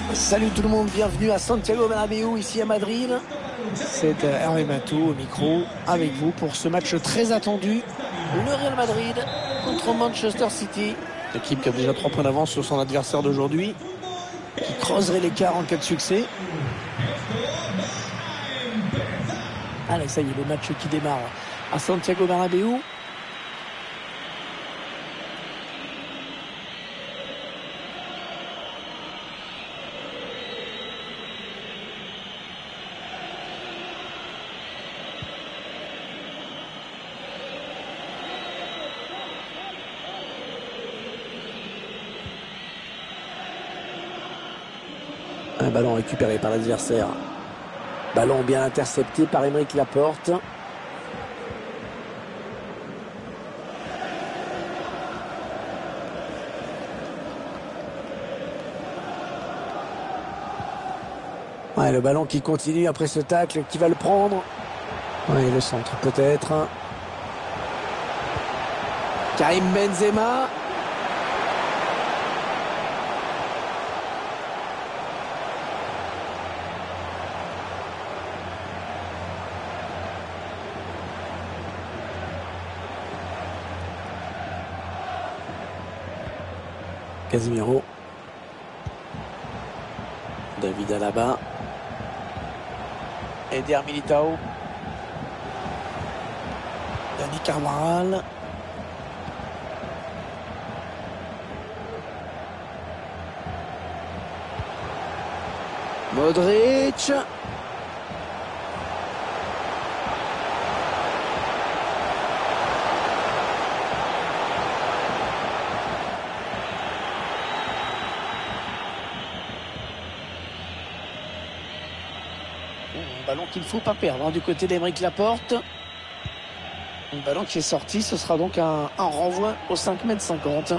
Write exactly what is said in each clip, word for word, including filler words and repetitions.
Salut tout le monde, bienvenue à Santiago Bernabéu, ici à Madrid. C'est Hervé Matou au micro avec vous pour ce match très attendu. Le Real Madrid contre Manchester City. L'équipe qui a déjà trois points d'avance sur son adversaire d'aujourd'hui, qui creuserait l'écart en cas de succès. Allez, ça y est, le match qui démarre à Santiago Bernabéu. Un ballon récupéré par l'adversaire. Ballon bien intercepté par Aymeric Laporte. Ouais, le ballon qui continue après ce tacle, qui va le prendre. Ouais, le centre peut-être. Karim Benzema. Casemiro. David Alaba. Eder Militao. Dani Carvajal. Modric. Un ballon qu'il ne faut pas perdre hein, du côté d'Aymeric Laporte. Un ballon qui est sorti, ce sera donc un, un renvoi au cinq mètres cinquante.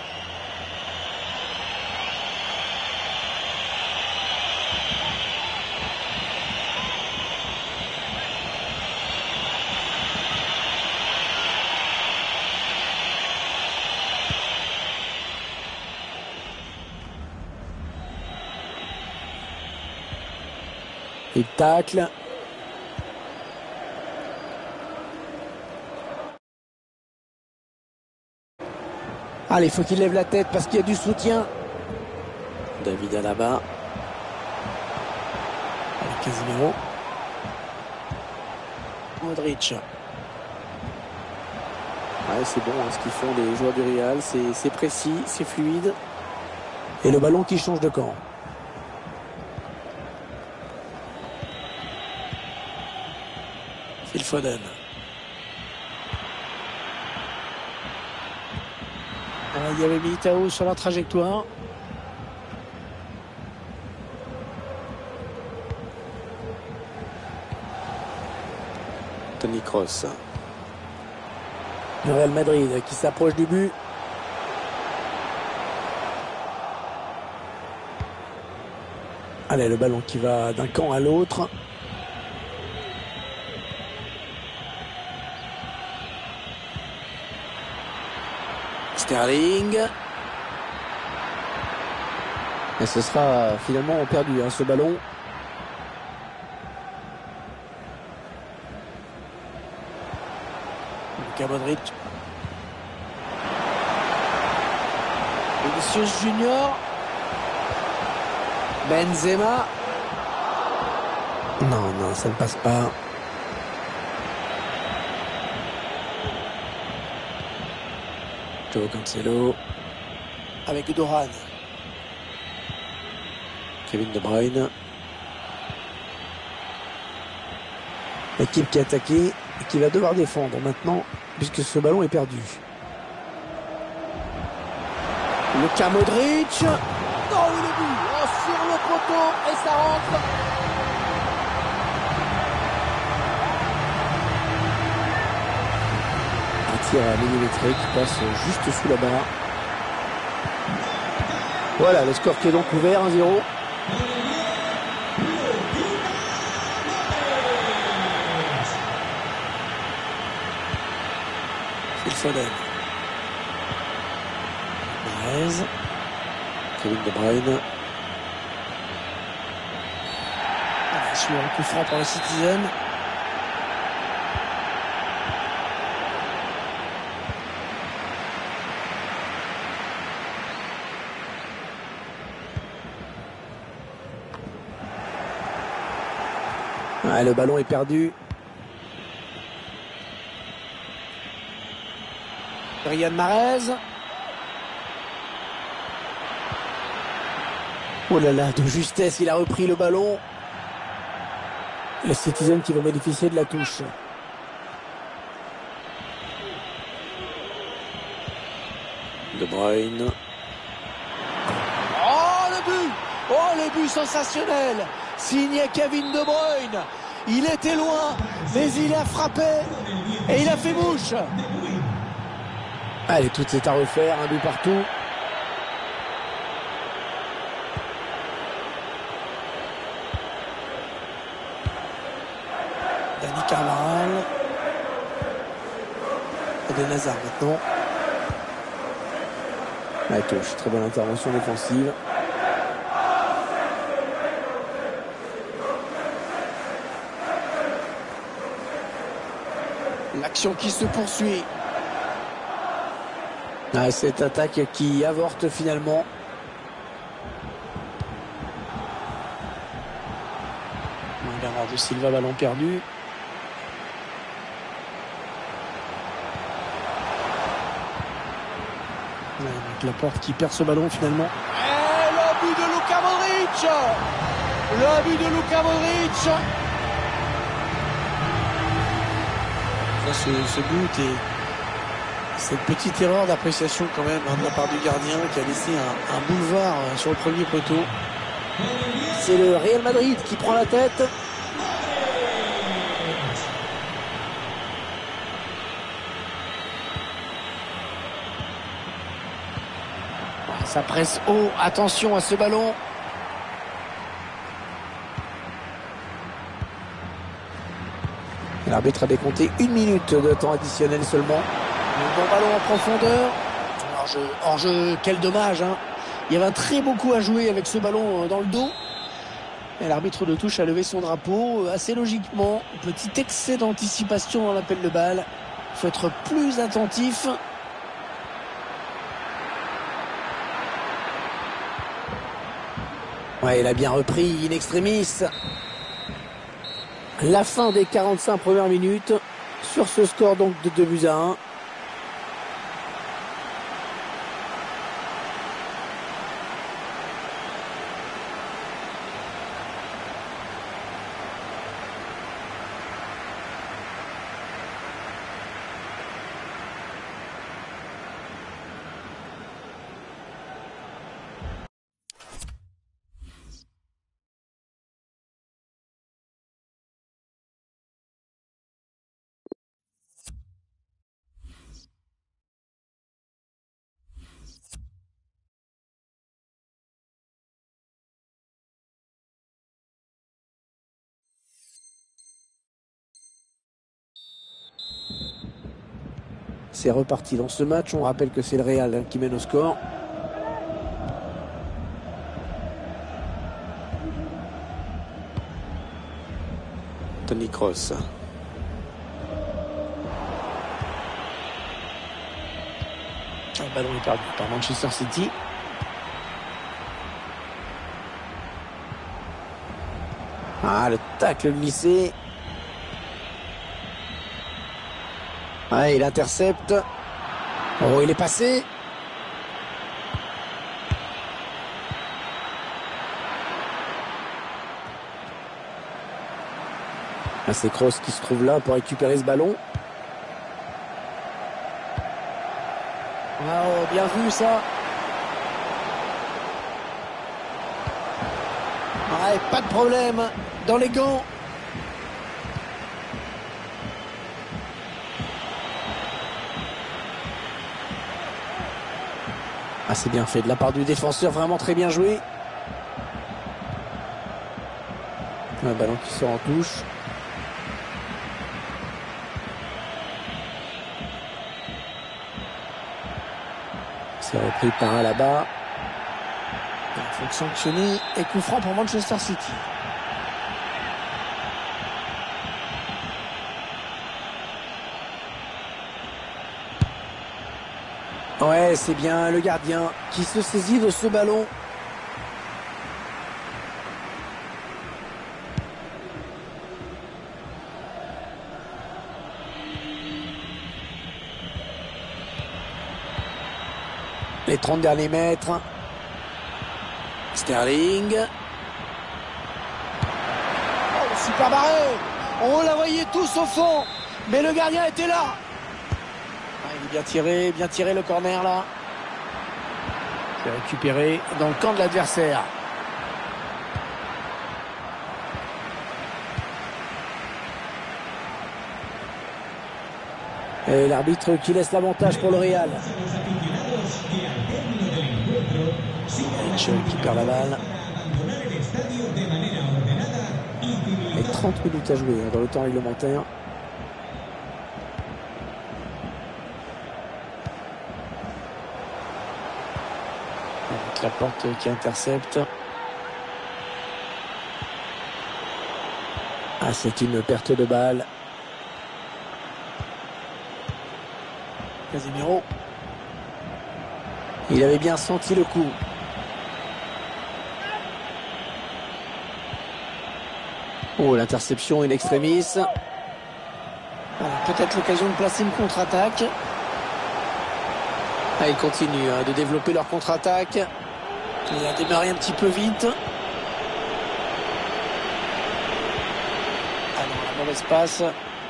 Il tacle. Allez, il faut qu'il lève la tête parce qu'il y a du soutien. David Alaba. Avec Casemiro. Modric. Ouais, c'est bon hein, ce qu'ils font les joueurs du Real. C'est précis, c'est fluide. Et le ballon qui change de camp. Phil Foden. Alors, il y avait Militao sur la trajectoire. Toni Kroos. Le Real Madrid qui s'approche du but. Allez, le ballon qui va d'un camp à l'autre. Sterling. Et ce sera finalement perdu hein, ce ballon. Luka Modric. Vinicius Junior. Benzema. Non, non, ça ne passe pas. Joao Cancelo avec Doran. Kevin De Bruyne. L'équipe qui a attaqué et qui va devoir défendre maintenant puisque ce ballon est perdu. Luka Modric. Oh, le but oh, sur le poteau et ça rentre. Tir à millimétré qui passe juste sous la barre. Voilà le score qui est donc ouvert, un zéro. Phil Foden. Kevin De Bruyne. Sur un coup franc pour le Citizen. Ouais, le ballon est perdu. Riyad Mahrez. Oh là là, de justesse, il a repris le ballon. Le Citizen qui va bénéficier de la touche. De Bruyne. Oh le but! Oh le but sensationnel! Signé Kevin De Bruyne. Il était loin, mais il a frappé et il a fait mouche. Allez, tout est à refaire, un but partout. Dani Carvajal. Eden Hazard maintenant. La touche, très bonne intervention défensive. L'action qui se poursuit. Ah, cette attaque qui avorte finalement. Bernardo Silva, ballon perdu. Avec Laporte qui perd ce ballon finalement. Et le but de Luka Modric. Le but de Luka Modric. Ce, ce but et cette petite erreur d'appréciation quand même hein, de la part du gardien qui a laissé un, un boulevard sur le premier poteau. C'est le Real Madrid qui prend la tête. Ça presse haut, attention à ce ballon. L'arbitre a décompté une minute de temps additionnel seulement. Le bon ballon en profondeur. Hors-jeu, hors-jeu, quel dommage. Hein. Il y avait un très beau coup à jouer avec ce ballon dans le dos. Et l'arbitre de touche a levé son drapeau assez logiquement. Petit excès d'anticipation dans l'appel de balle. Il faut être plus attentif. Ouais, il a bien repris in extremis. La fin des quarante-cinq premières minutes sur ce score donc de deux buts à un. C'est reparti dans ce match. On rappelle que c'est le Real qui mène au score. Toni Kroos. Le ballon est perdu par Manchester City. Ah, le tacle glissé. Ah, il intercepte. Oh, il est passé. Ah, c'est Kroos qui se trouve là pour récupérer ce ballon. Oh, bien vu ça. Ouais, pas de problème. Dans les gants. Ah, c'est bien fait de la part du défenseur, vraiment très bien joué. Un ballon qui sort en touche. C'est repris par Alaba. Il faut sanctionner et coup franc pour Manchester City. Ouais, c'est bien le gardien qui se saisit de ce ballon. Les trente derniers mètres. Sterling. Oh, super barré. On la voyait tous au fond. Mais le gardien était là. Ah, il est bien tiré, bien tiré le corner là. C'est récupéré dans le camp de l'adversaire. Et l'arbitre qui laisse l'avantage pour le Real. Qui perd la balle. Et trente minutes à jouer dans le temps réglementaire. Avec la porte qui intercepte. Ah, c'est une perte de balle. Casemiro. Il avait bien senti le coup. Oh, l'interception in extremis. Peut-être l'occasion de placer une contre-attaque. Ah, ils continuent hein, de développer leur contre-attaque. Il a démarré un petit peu vite. Ah non, la mauvaise passe.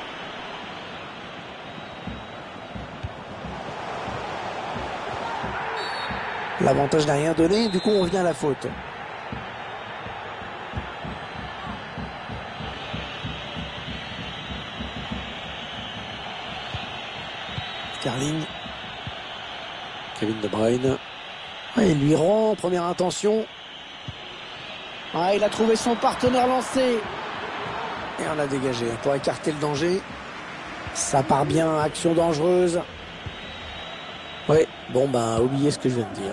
L'avantage n'a rien donné, du coup on revient à la faute. Sterling. Kevin De Bruyne. Ah, il lui rend, première intention. Ah, il a trouvé son partenaire lancé. Et on l'a dégagé pour écarter le danger. Ça part bien, action dangereuse. Ouais, bon bah oubliez ce que je viens de dire.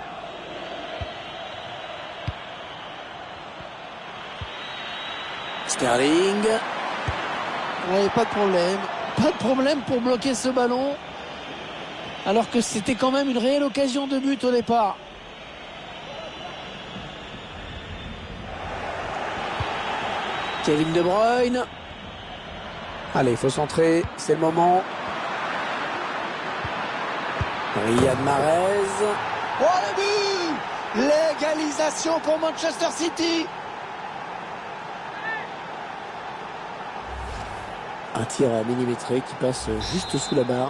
Sterling. Ouais, pas de problème. Pas de problème pour bloquer ce ballon. Alors que c'était quand même une réelle occasion de but au départ. Kevin De Bruyne. Allez, il faut centrer, c'est le moment. Riyad Mahrez. Oh, le but! L'égalisation pour Manchester City. Un tir à millimétré qui passe juste sous la barre.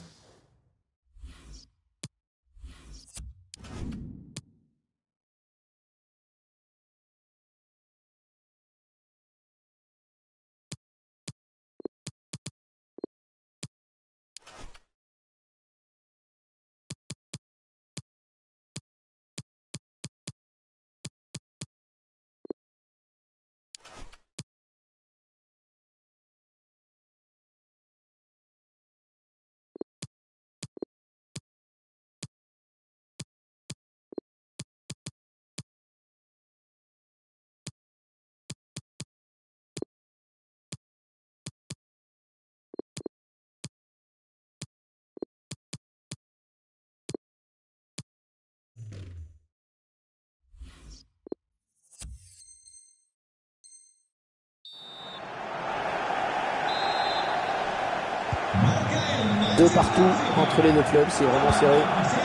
Deux partout entre les deux clubs, c'est vraiment serré.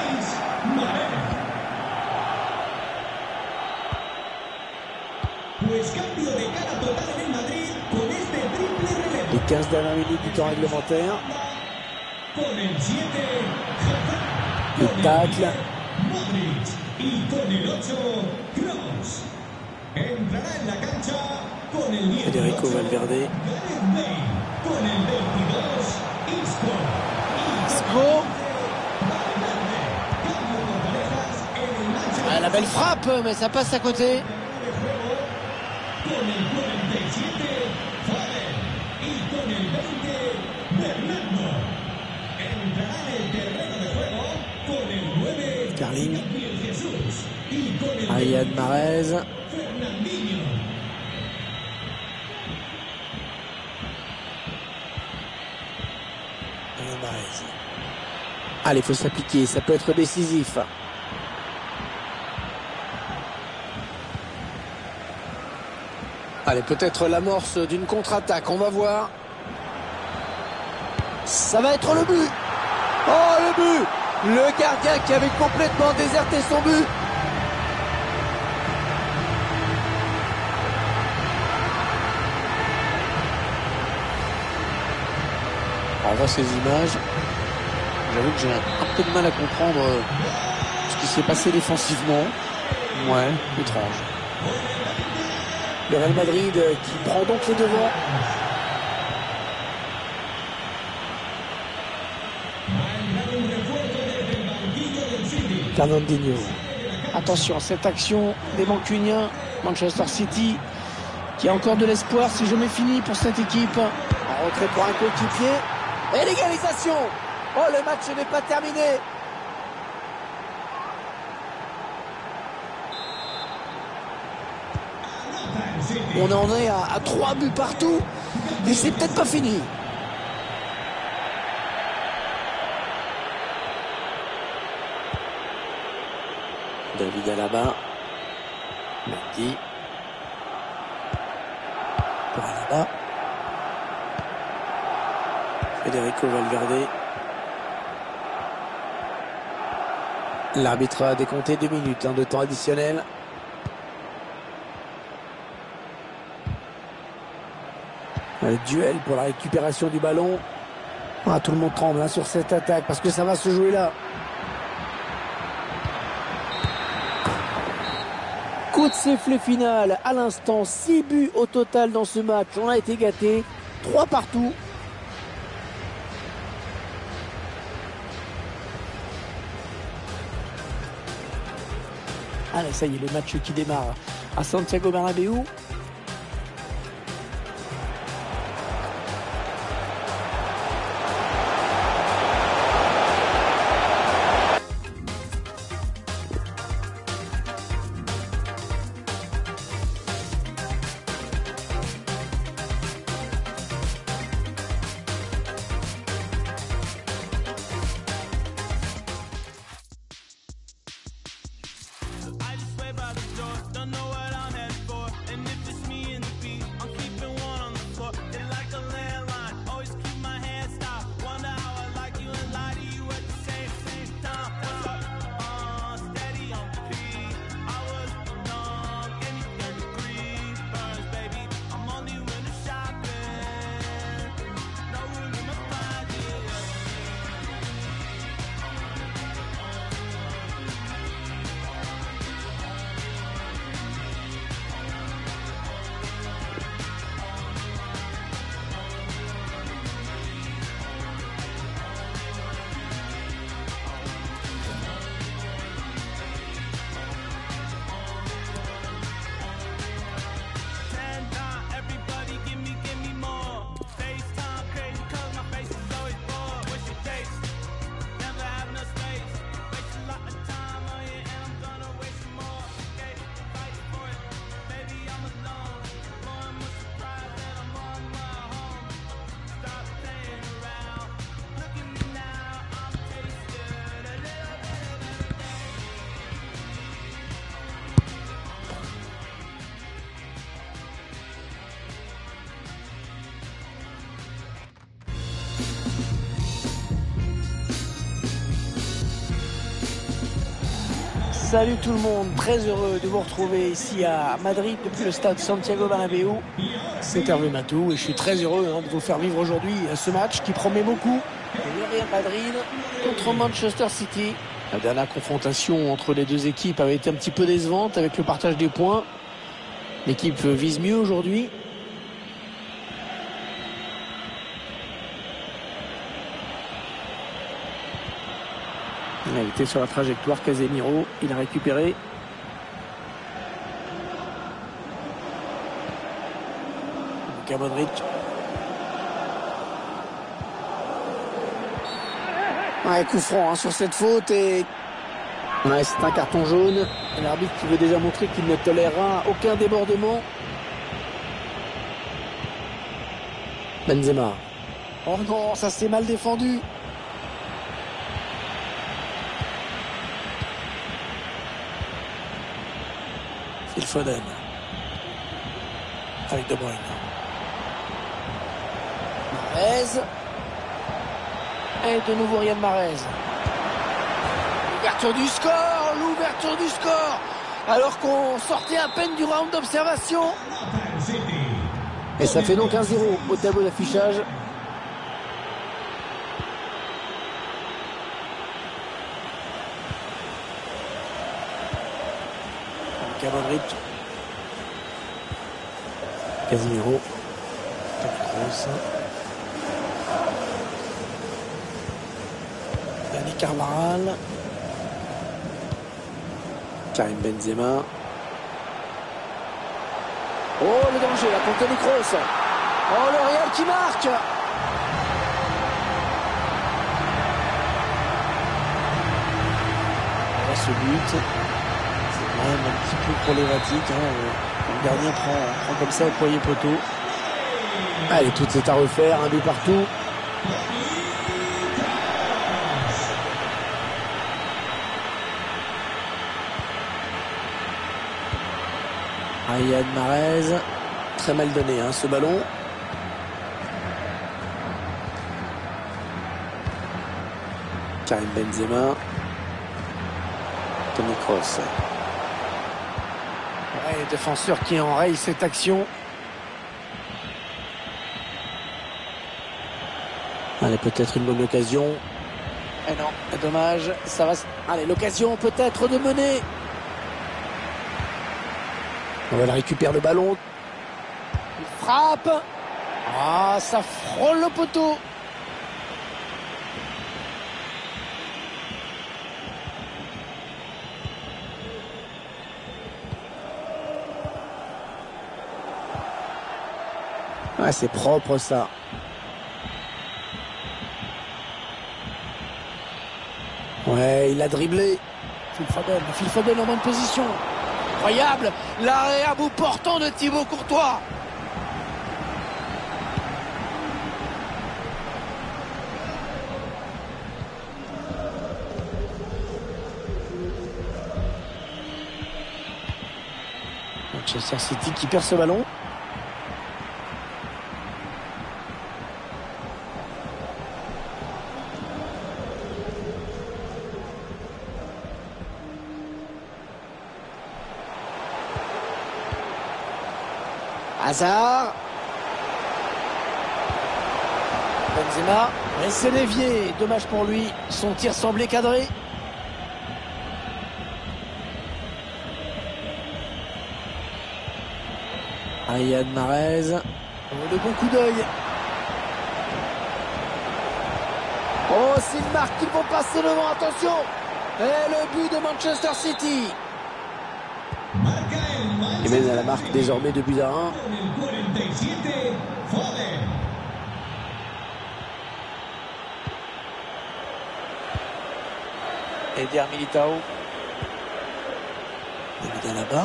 Les quinze dernières minutes du temps réglementaire. Le tacle. Federico Valverde. Isco. Ah, la belle frappe, mais ça passe à côté. Sterling. Riyad Mahrez. Riyad Mahrez. Allez, il faut s'appliquer, ça peut être décisif. Allez, peut-être l'amorce d'une contre-attaque, on va voir. Ça va être le but. Oh, le but! Le gardien qui avait complètement déserté son but. On voit ces images. J'avoue que j'ai un peu de mal à comprendre ce qui s'est passé défensivement. Ouais, étrange. Le Real Madrid qui prend donc les devants. Fernandinho. Attention, cette action des Mancuniens, Manchester City, qui a encore de l'espoir, c'est jamais fini pour cette équipe. En retrait pour un coéquipier. Et l'égalisation. Oh, le match n'est pas terminé. On en est à, à trois buts partout. Et c'est peut-être pas fini. David Alaba. Mendy. Pour Alaba. Federico Valverde. L'arbitre a décompté deux minutes hein, de temps additionnel. Un duel pour la récupération du ballon. Ah, tout le monde tremble hein, sur cette attaque parce que ça va se jouer là. Coup de sifflet final à l'instant. six buts au total dans ce match. On a été gâtés. trois partout. Allez, ça y est, le match qui démarre à Santiago Bernabéu. Salut tout le monde, très heureux de vous retrouver ici à Madrid depuis le stade Santiago Bernabéu. C'est Hervé Matou et je suis très heureux hein, de vous faire vivre aujourd'hui ce match qui promet beaucoup. Le Real Madrid contre Manchester City. La dernière confrontation entre les deux équipes avait été un petit peu décevante avec le partage des points. L'équipe vise mieux aujourd'hui. Il a été sur la trajectoire, Casemiro, il a récupéré. Luka Modric. Ouais, coup franc hein, sur cette faute et ouais, c'est un carton jaune. L'arbitre qui veut déjà montrer qu'il ne tolérera aucun débordement. Benzema. Oh non, ça s'est mal défendu. Foden. Avec De Bruyne. Mahrez. Et de nouveau Riyad Mahrez. L'ouverture du score, l'ouverture du score. Alors qu'on sortait à peine du round d'observation. Et ça fait donc un zéro au tableau d'affichage. Luka Modric. Casemiro. Kroos. Dani Carvajal. Karim Benzema. Oh, le danger là pour Toni Kroos. Oh, le Real qui marque. Et ce but, c'est quand même un petit peu problématique. Hein. Le gardien prend, prend comme ça au premier poteau. Allez, tout est à refaire, un but partout. Riyad Mahrez, très mal donné hein, ce ballon. Karim Benzema. Toni Kroos. Ouais, défenseur qui enraye cette action. Allez, peut-être une bonne occasion. Eh non, dommage, ça va. Allez, l'occasion peut-être de mener. On va récupérer le ballon. Il frappe. Ah, ça frôle le poteau. Ah, c'est propre ça. Ouais, il a dribblé. Phil Foden, Phil Foden en bonne position. Incroyable, l'arrêt à bout portant de Thibaut Courtois. Manchester City qui perd ce ballon. Hazard. Benzema. Et c'est dévié. Dommage pour lui. Son tir semblait cadré. Riyad Mahrez. Oh, le bon coup d'œil. Oh, s'ils marquent, ils vont passer devant. Attention. Et le but de Manchester City. Il mène à la marque désormais de but à un. Eder Militao. David Alaba.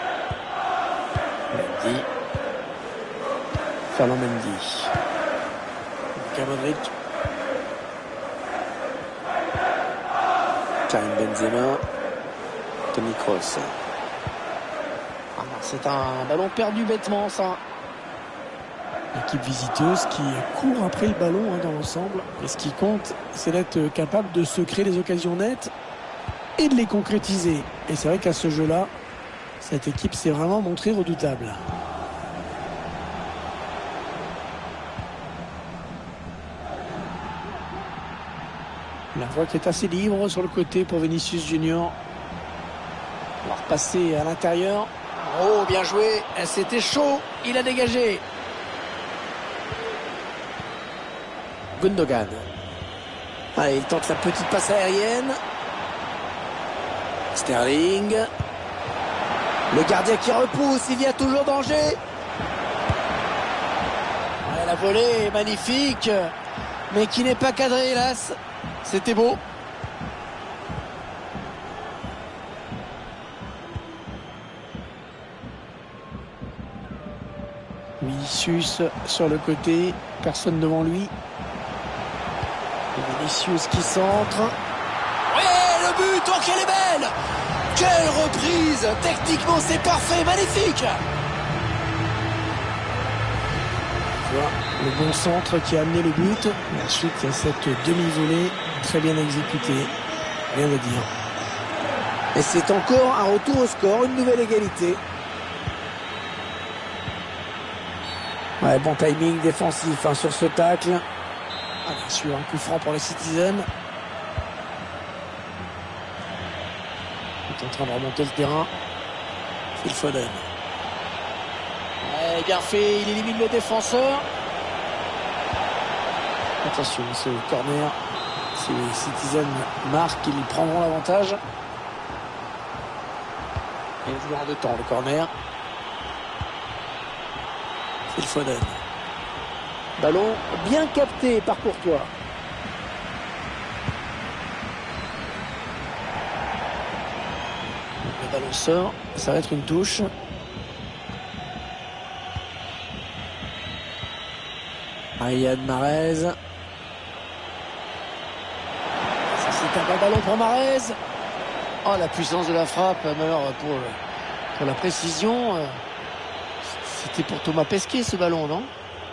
Mendy. Ferland Mendy. Luka Modric. Karim Benzema. Toni Kroos. C'est un ballon perdu bêtement, ça. L'équipe visiteuse qui court après le ballon hein, dans l'ensemble. Et ce qui compte, c'est d'être capable de se créer des occasions nettes et de les concrétiser. Et c'est vrai qu'à ce jeu-là, cette équipe s'est vraiment montrée redoutable. La voie qui est assez libre sur le côté pour Vinicius Junior. On va repasser à l'intérieur. Oh, bien joué. C'était chaud. Il a dégagé. Gundogan. Allez, il tente la petite passe aérienne. Sterling. Le gardien qui repousse. Il y a toujours danger. Ouais, la volée est magnifique. Mais qui n'est pas cadrée, hélas. C'était beau. Vinicius sur le côté, personne devant lui. Vinicius qui centre. Ouais, le but, oh qu'elle est belle! Quelle reprise! Techniquement, c'est parfait, magnifique! Tu vois, le bon centre qui a amené le but. Et ensuite, il y a cette demi-volée très bien exécutée. Rien à dire. Et c'est encore un retour au score, une nouvelle égalité. Ouais, bon timing défensif hein, sur ce tacle. Ah, bien sûr, un coup franc pour les Citizens. Il est en train de remonter le terrain. Phil Foden. Ouais, bien fait, il élimine le défenseur. Attention, ce corner. Si les Citizens marquent, ils prendront l'avantage. Et il joue en deux temps, le corner. Phil Foden. Ballon bien capté par Courtois. Le ballon sort, ça va être une touche. Riyad Mahrez. Ça c'est un bon ballon pour Mahrez. Oh la puissance de la frappe, mais alors pour, pour la précision, c'était pour Thomas Pesquet ce ballon, non?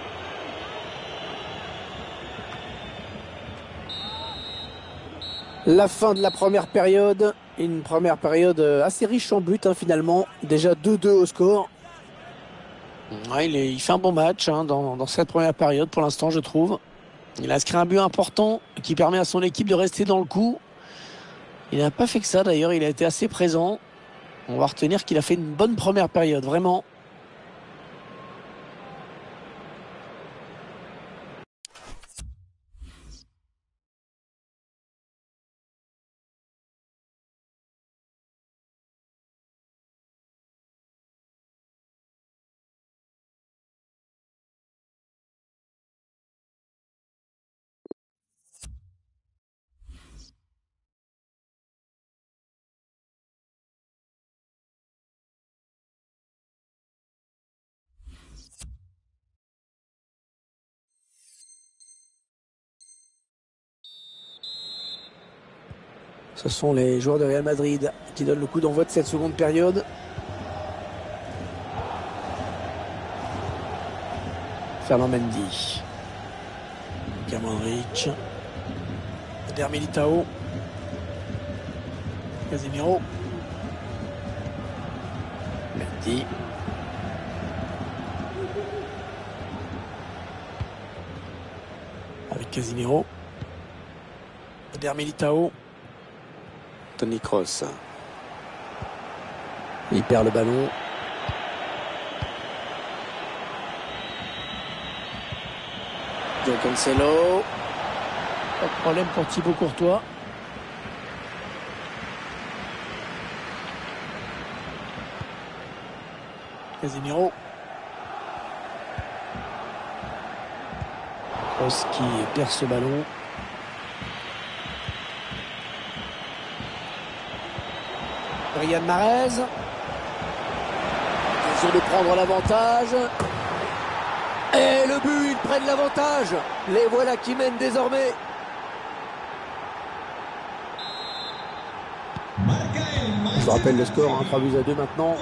La fin de la première période, une première période assez riche en buts hein, finalement, déjà deux deux au score. Ouais, il, est, il fait un bon match hein, dans, dans cette première période pour l'instant je trouve. Il a inscrit un but important qui permet à son équipe de rester dans le coup. Il n'a pas fait que ça d'ailleurs, il a été assez présent. On va retenir qu'il a fait une bonne première période, vraiment. Ce sont les joueurs de Real Madrid qui donnent le coup d'envoi de cette seconde période. Ferland Mendy. Modric. Eder Militao. Casemiro. Mendy. Avec Casemiro. Eder Militao. Toni Kroos. Il perd le ballon. João Cancelo. Pas de problème pour Thibaut Courtois. Casemiro. Kroos qui perd ce ballon. Riyad Mahrez. Ils ont de prendre l'avantage. Et le but, ils prennent l'avantage. Les voilà qui mènent désormais. Je vous rappelle le score, hein, trois buts à deux maintenant.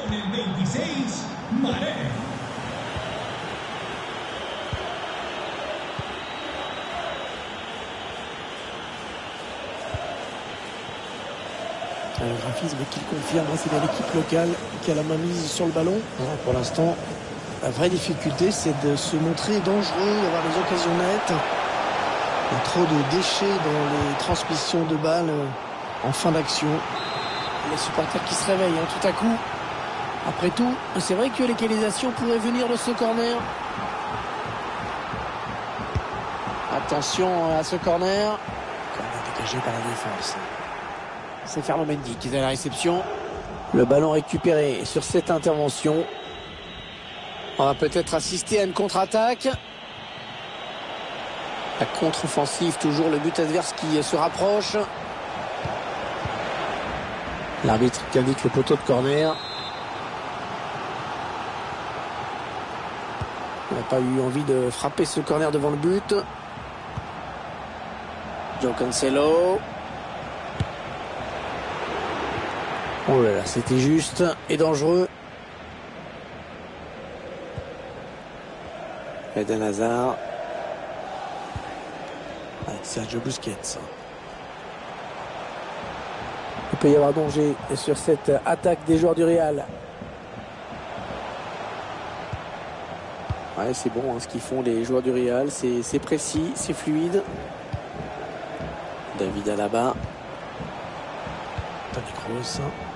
Le graphisme qui le confirme, hein, c'est bien l'équipe locale qui a la main mise sur le ballon. Alors, pour l'instant, la vraie difficulté, c'est de se montrer dangereux, d'avoir des occasions nettes. Il y a trop de déchets dans les transmissions de balles en fin d'action. Les supporters qui se réveillent hein, tout à coup. Après tout, c'est vrai que l'égalisation pourrait venir de ce corner. Attention à ce corner. Corner dégagé par la défense. C'est Ferland Mendy qui est à la réception. Le ballon récupéré sur cette intervention. On va peut-être assister à une contre-attaque. La contre-offensive, toujours le but adverse qui se rapproche. L'arbitre qui indique le poteau de corner. On n'a pas eu envie de frapper ce corner devant le but. João Cancelo. Oh là là, c'était juste et dangereux. Eden Hazard. Ah, Sergio Busquets. Il peut y avoir danger sur cette attaque des joueurs du Real. Ouais, c'est bon hein, ce qu'ils font les joueurs du Real. C'est précis, c'est fluide. David Alaba. Toni Kroos.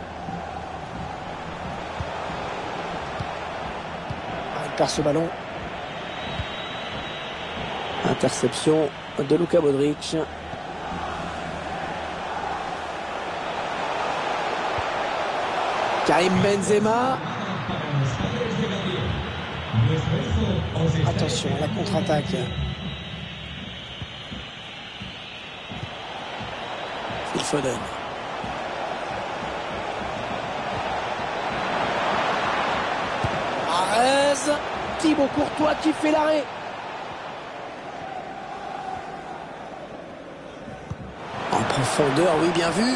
Il perd ce ballon. Interception de Luka Modric. Karim Benzema. Attention à la contre-attaque. Phil Foden. Mahrez. Thibaut Courtois qui fait l'arrêt. En profondeur, oui, bien vu.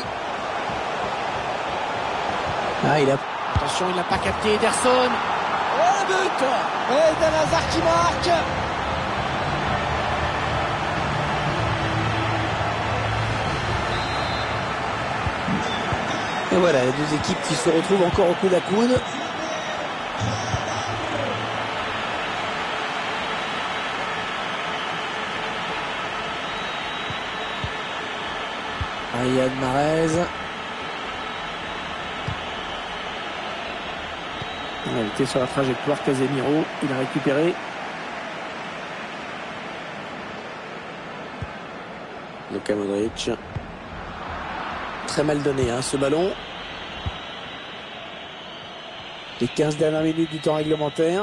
Ah, il a... Attention, il n'a pas capté Ederson. Oh, le but! Eden Hazard qui marque. Et voilà, les deux équipes qui se retrouvent encore au coude à coude. Riyad Mahrez. Il était sur la trajectoire, Casemiro, il a récupéré. Luka Modric. Très mal donné hein, ce ballon. Les quinze dernières minutes du temps réglementaire.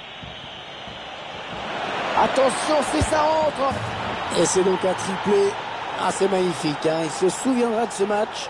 Attention, c'est ça rentre. Et c'est donc un triplé. Ah, c'est magnifique, hein. Il se souviendra de ce match.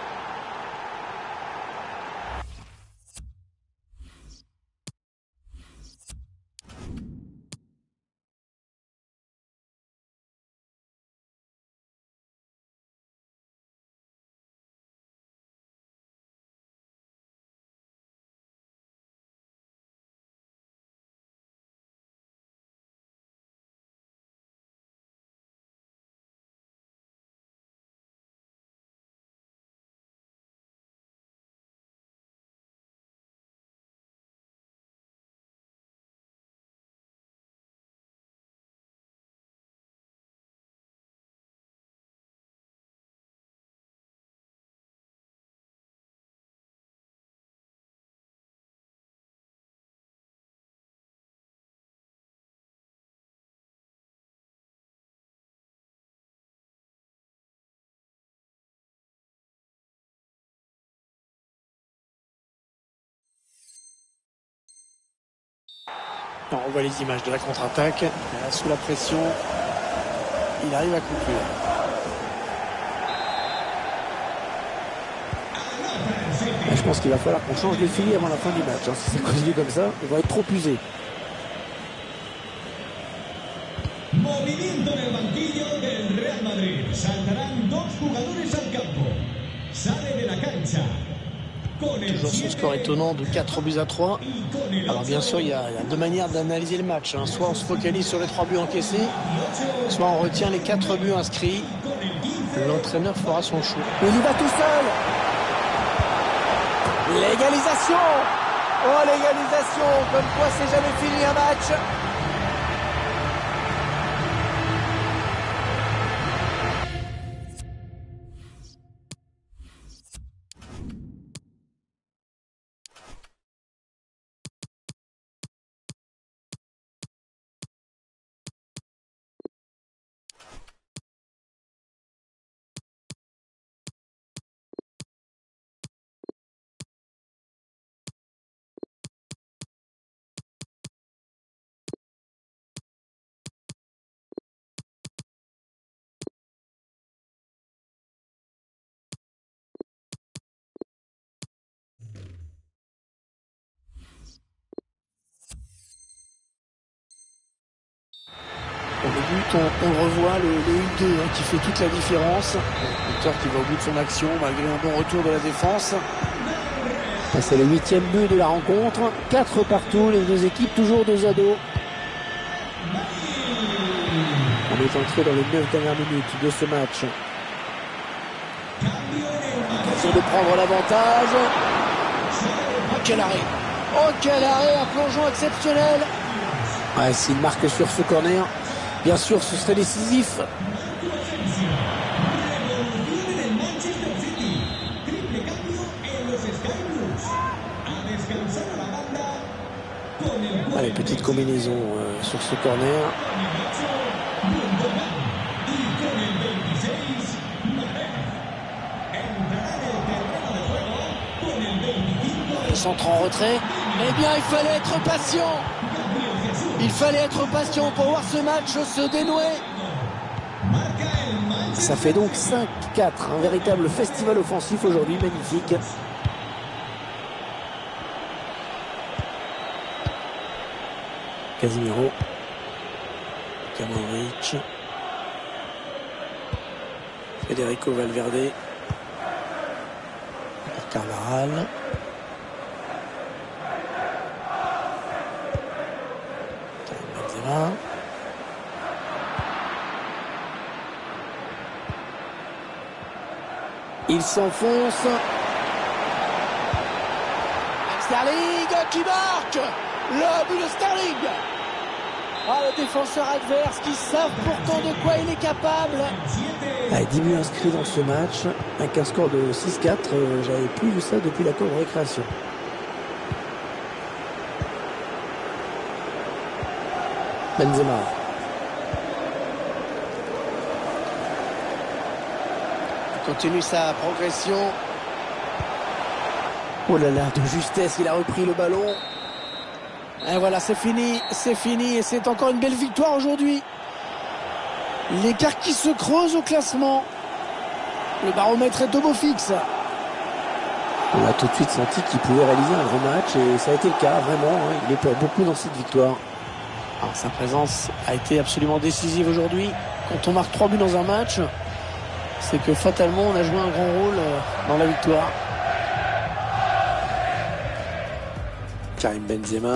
On voit les images de la contre-attaque. Sous la pression, il arrive à conclure. Je pense qu'il va falloir qu'on change les filets avant la fin du match. Si ça continue comme ça, on va être trop usé. Movimiento en el banquillo del Real Madrid. Saltarán dos jugadores al campo. Sale de la cancha. Toujours ce score étonnant de quatre buts à trois. Alors bien sûr, il y a, il y a deux manières d'analyser le match. Hein. Soit on se focalise sur les trois buts encaissés, soit on retient les quatre buts inscrits. L'entraîneur fera son choix. Il y va tout seul. L'égalisation. Oh, l'égalisation. Comme quoi, c'est jamais fini un match. Au but, on, on revoit le, le un deux hein, qui fait toute la différence. Le buteur qui va au bout de son action malgré un bon retour de la défense. C'est le huitième but de la rencontre, quatre partout, les deux équipes toujours deux à dos. On est entré dans les neuf dernières minutes de ce match. Occasion de prendre l'avantage. Oh quel arrêt! Oh quel arrêt, un plongeon exceptionnel! Ouais, s'il marque sur ce corner, bien sûr ce serait décisif. Allez, petite combinaison euh, sur ce corner. Le centre en retrait. Eh bien, il fallait être patient. Il fallait être patient pour voir ce match se dénouer. Ça fait donc cinq quatre, un véritable festival offensif aujourd'hui, magnifique. Casemiro, Kamaric, Federico Valverde, pour Carvajal. Benzema. Il s'enfonce. Sterling qui marque le but de Sterling. Ah, les défenseurs adverses qui savent pourtant de quoi il est capable. Ah, dix buts inscrits dans ce match avec un score de six quatre. Euh, J'avais plus vu ça depuis la cour de récréation. Benzema. Il continue sa progression. Oh là là, de justesse, il a repris le ballon. Et voilà, c'est fini, c'est fini et c'est encore une belle victoire aujourd'hui. L'écart qui se creuse au classement. Le baromètre est au beau fixe. On a tout de suite senti qu'il pouvait réaliser un gros match et ça a été le cas, vraiment. Hein, il est pour beaucoup dans cette victoire. Alors, sa présence a été absolument décisive aujourd'hui. Quand on marque trois buts dans un match, c'est que fatalement on a joué un grand rôle dans la victoire. Karim Benzema.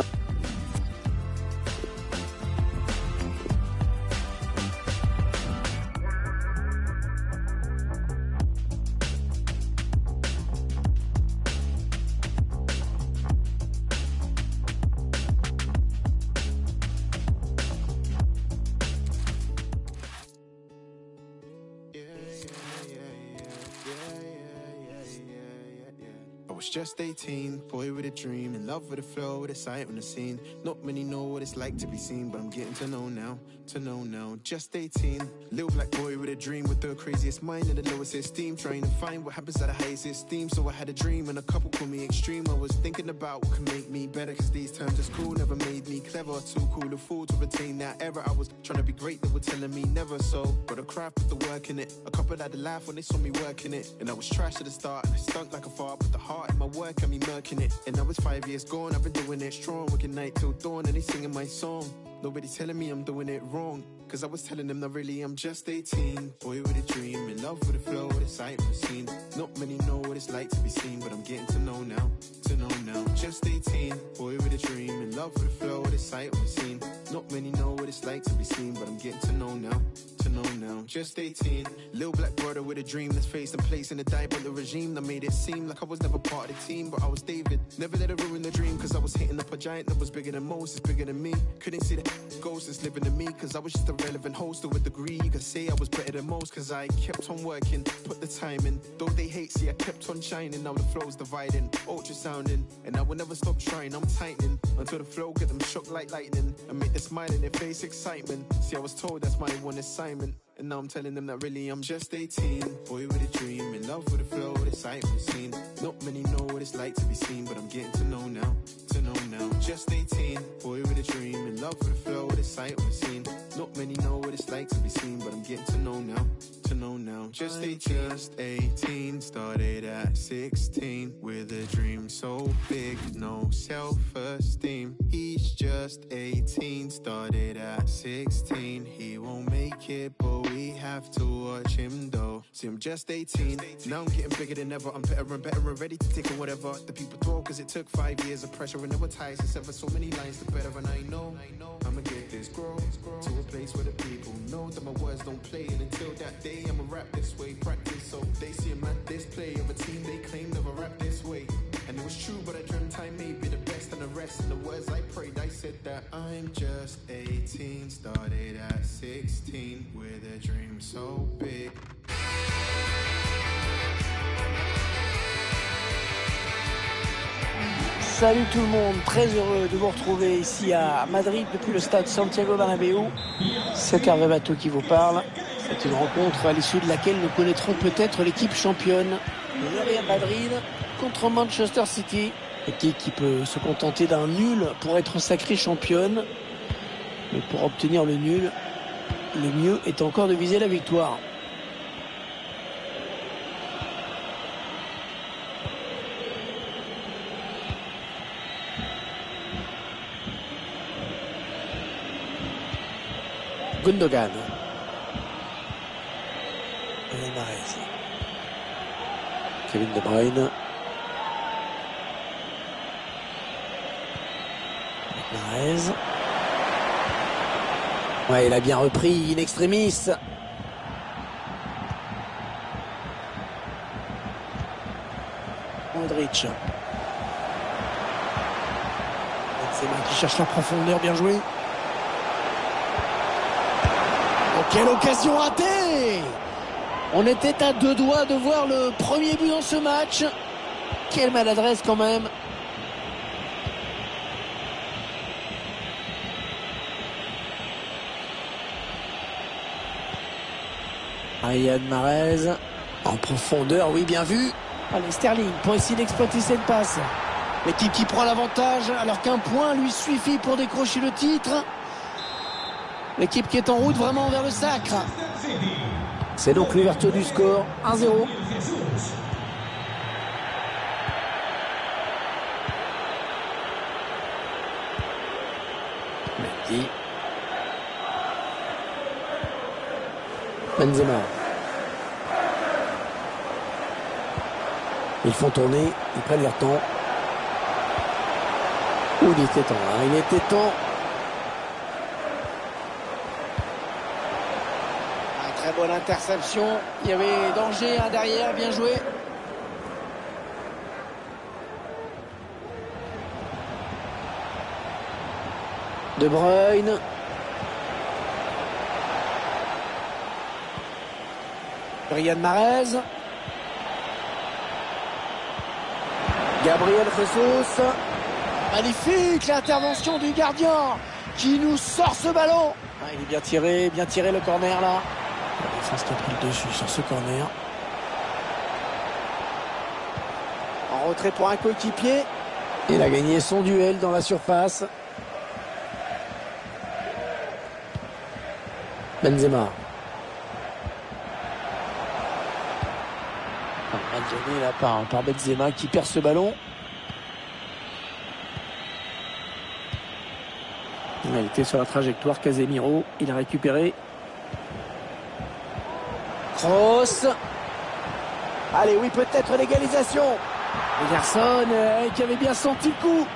Was just eighteen, boy with a dream, in love with the flow, with a sight on the scene. Not many know what it's like to be seen, but I'm getting to know now, to know now. Just eighteen, little black boy with a dream, with the craziest mind and the lowest esteem, trying to find what happens at the highest esteem. So I had a dream and a couple call me extreme. I was thinking about what could make me better, cause these terms of school never made me clever. Too cool, a fool to retain that error. I was trying to be great, they were telling me never. So, but I craft with the work in it. A couple had to laugh when they saw me working it. And I was trash at the start, and I stunk like a fart, but the heart in my work and me murking it. And now it's five years gone, I've been doing it strong, working night till dawn, and they singing my song. Nobody's telling me I'm doing it wrong, cause I was telling them that really I'm just eighteen. Boy with a dream, in love with the flow, with a sight on the scene. Not many know what it's like to be seen, but I'm getting to know now, to know now. Just eighteen, boy with a dream, in love with the flow, with a sight on the scene. Not many know what it's like to be seen, but I'm getting to know now, to know now. Just eighteen, little black brother with a dream that's faced and placed in a die by the regime that made it seem like I was never part of the team, but I was David. Never let it ruin the dream, cause I was hitting up a giant that was bigger than most, it's bigger than me. Couldn't see the ghost that's living in me, cause I was just a relevant host to a degree. You could say I was better than most, cause I kept on working, put the time in. Though they hate, see I kept on shining. Now the flow's dividing, ultrasounding, and I will never stop trying. I'm tightening until the flow get them shook like lightning and make the smile in their face excitement. See, I was told that's my one assignment, and now I'm telling them that really I'm just eighteen. Boy with a dream, in love with the flow, with a sight on the scene. Not many know what it's like to be seen, but I'm getting to know now, to know now. Just eighteen, boy with a dream, in love with the flow, with a sight on the scene. Not many know what it's like to be seen, but I'm getting to know now, to know now. Just eighteen, just eighteen, started at sixteen with a dream so big, no self-esteem. He's just eighteen, started at sixteen. He won't make it, but we have to watch him though. See, I'm just eighteen, now I'm getting bigger than ever. I'm better and better and ready to take on whatever the people throw, cause it took five years of pressure and there were ties. It's ever so many lines to better, and I know I'ma get this grow to a place where the people know that my words don't play. And until that day, I'ma rap this way, practice so they see a man display of a team they claim never rap this way. And it was true, but I dreamt time may be the best, and the rest and the words I prayed, I said that I'm just eighteen, started at sixteen with a dream so big. Salut tout le monde, très heureux de vous retrouver ici à Madrid depuis le stade Santiago Bernabéu. C'est Hervé Mato qui vous parle. C'est une rencontre à l'issue de laquelle nous connaîtrons peut-être l'équipe championne, le Real Madrid contre Manchester City. Équipe qui peut se contenter d'un nul pour être sacrée championne. Mais pour obtenir le nul, le mieux est encore de viser la victoire. Gundogan. Kevin De Bruyne. Mahrez. Ouais, il a bien repris in extremis. Modric. Benzema qui cherche la profondeur, bien joué. Oh, quelle occasion ratée! On était à deux doigts de voir le premier but dans ce match. Quelle maladresse quand même. Riyad Mahrez en profondeur, oui, bien vu. Allez, Sterling pour essayer d'exploiter cette passe. L'équipe qui prend l'avantage alors qu'un point lui suffit pour décrocher le titre. L'équipe qui est en route vraiment vers le sacre. C'est donc l'ouverture du score, un zéro. Mendy. Benzema. Ils font tourner, ils prennent leur temps. Ouh, il était temps, hein, il était temps. Ah, très bonne interception. Il y avait danger hein, derrière, bien joué. De Bruyne. Riyad Mahrez. Gabriel Jesus. Magnifique l'intervention du gardien qui nous sort ce ballon. Ah, il est bien tiré, bien tiré le corner là. La défense qui a pris le dessus sur ce corner. En retrait pour un coéquipier. Il a gagné son duel dans la surface. Benzema. Mal donné là par, par Benzema qui perd ce ballon. Il était sur la trajectoire. Casemiro, il a récupéré. Kroos. Allez, oui, peut-être l'égalisation. Ederson euh, qui avait bien senti le coup.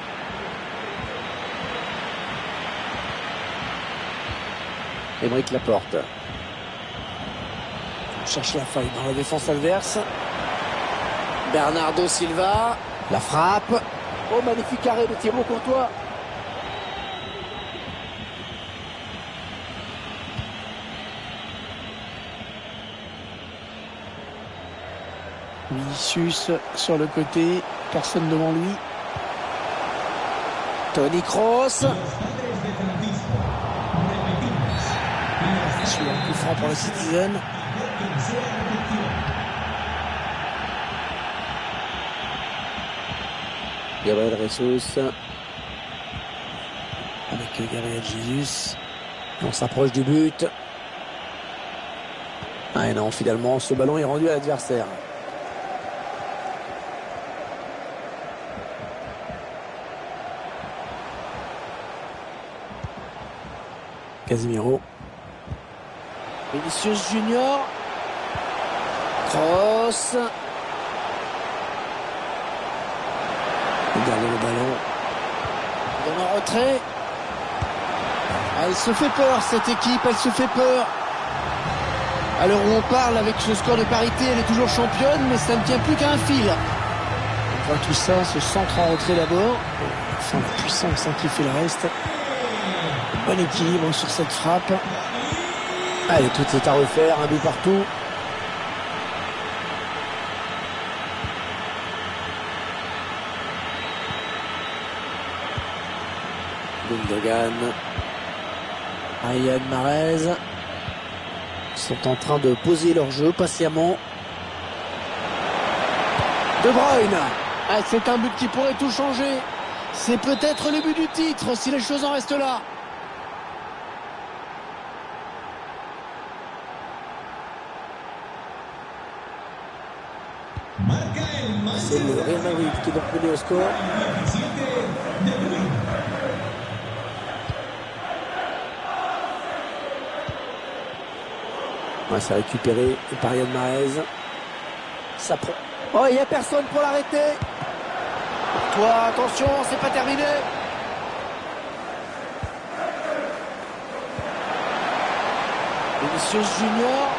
Aymeric Laporte. On cherche la faille dans la défense adverse. Bernardo Silva. La frappe. Oh, magnifique arrêt de Thibaut Courtois. Vinicius sur le côté. Personne devant lui. Toni Kroos. Sur un coup franc pour le Citizen. Gabriel Jesus. Avec Gabriel Jesus. On s'approche du but. Ah et non, finalement, ce ballon est rendu à l'adversaire. Casemiro. Vinicius Junior. Cross. Regardez le ballon. Dans un retrait. Elle se fait peur, cette équipe, elle se fait peur. À l'heure où on parle, avec ce score de parité, elle est toujours championne, mais ça ne tient plus qu'à un fil. On voit tout ça, ce centre en retrait d'abord. Enfin, la puissance hein, qui fait le reste. Bon équilibre sur cette frappe. Allez, tout est à refaire, un but partout. Gundogan. Riyad Mahrez sont en train de poser leur jeu patiemment. De Bruyne. Ah, c'est un but qui pourrait tout changer. C'est peut-être le but du titre si les choses en restent là. C'est le Real Madrid qui doit mener au score. Ouais, c'est récupéré par Riyad Mahrez. Ça prend. Oh, il n'y a personne pour l'arrêter. Toi, attention, c'est pas terminé. Vinicius Junior.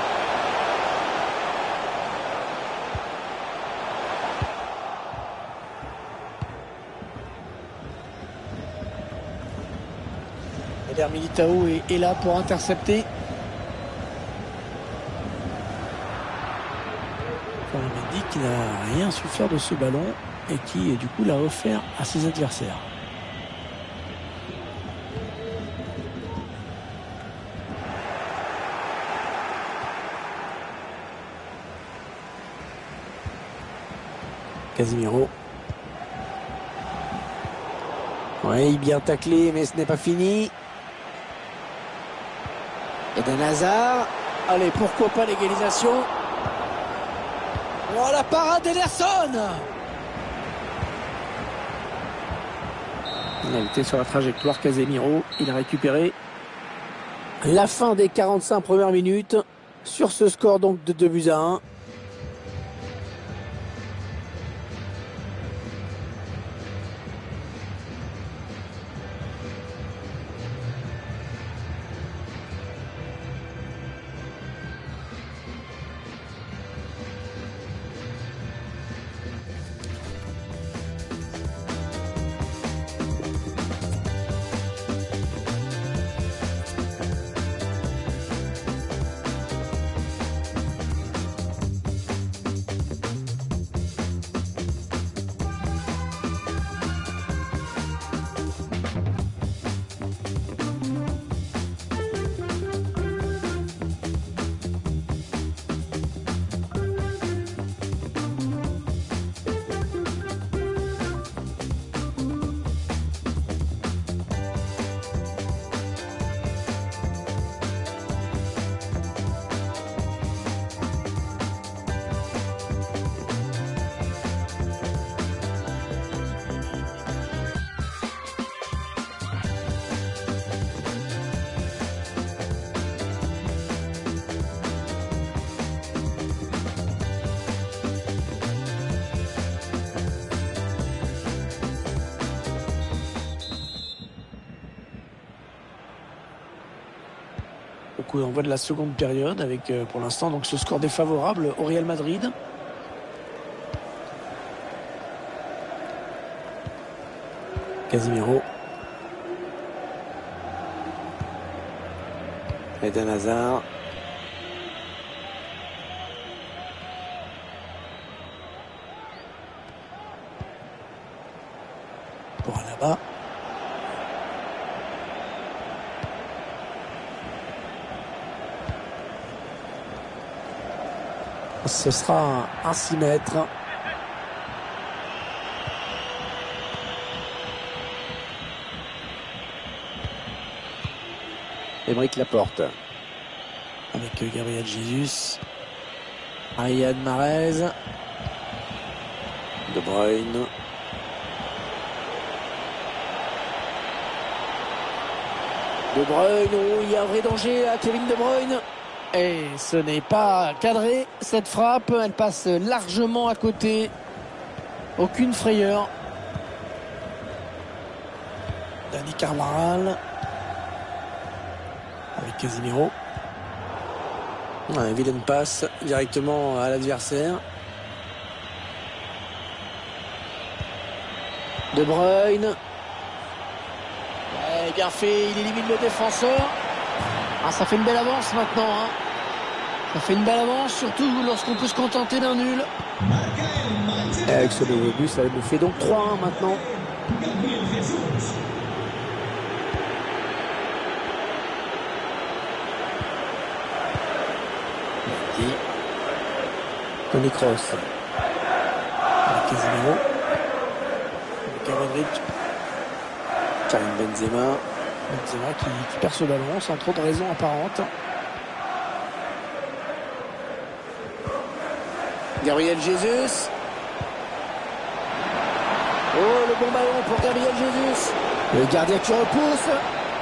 Eder Militao est, est là pour intercepter. Mendy qui n'a rien su faire de ce ballon et qui du coup l'a offert à ses adversaires. Casemiro. Oui, bien taclé, mais ce n'est pas fini. Eden Hazard. Allez, pourquoi pas l'égalisation. Oh, la parade d'Ederson. Il a été sur la trajectoire Casemiro. Il a récupéré. La fin des quarante-cinq premières minutes. Sur ce score donc de deux buts à un. Au coup d'envoi de la seconde période avec euh, pour l'instant donc ce score défavorable au Real Madrid. Casemiro. Eden Hazard. Pour Alaba. Ce sera un six mètres. Aymeric Laporte. Avec Gabriel Jesus. Riyad Mahrez. De Bruyne. De Bruyne, oh, il y a un vrai danger à Kevin De Bruyne. Et ce n'est pas cadré, cette frappe, elle passe largement à côté. Aucune frayeur. Dani Carvajal. Avec Casemiro. Ouais, vilaine passe directement à l'adversaire. De Bruyne. Ouais, bien fait, il élimine le défenseur. Ah, ça fait une belle avance maintenant. Hein. Ça fait une belle avance, surtout lorsqu'on peut se contenter d'un nul. Et avec ce nouveau but, ça nous fait donc trois un maintenant. Toni Kroos. Avec Casemiro. Modric. Karim Benzema. Benzema qui, qui perd ce ballon sans trop de raison apparente. Gabriel Jesus. Oh, le bon ballon pour Gabriel Jesus. Le gardien qui repousse.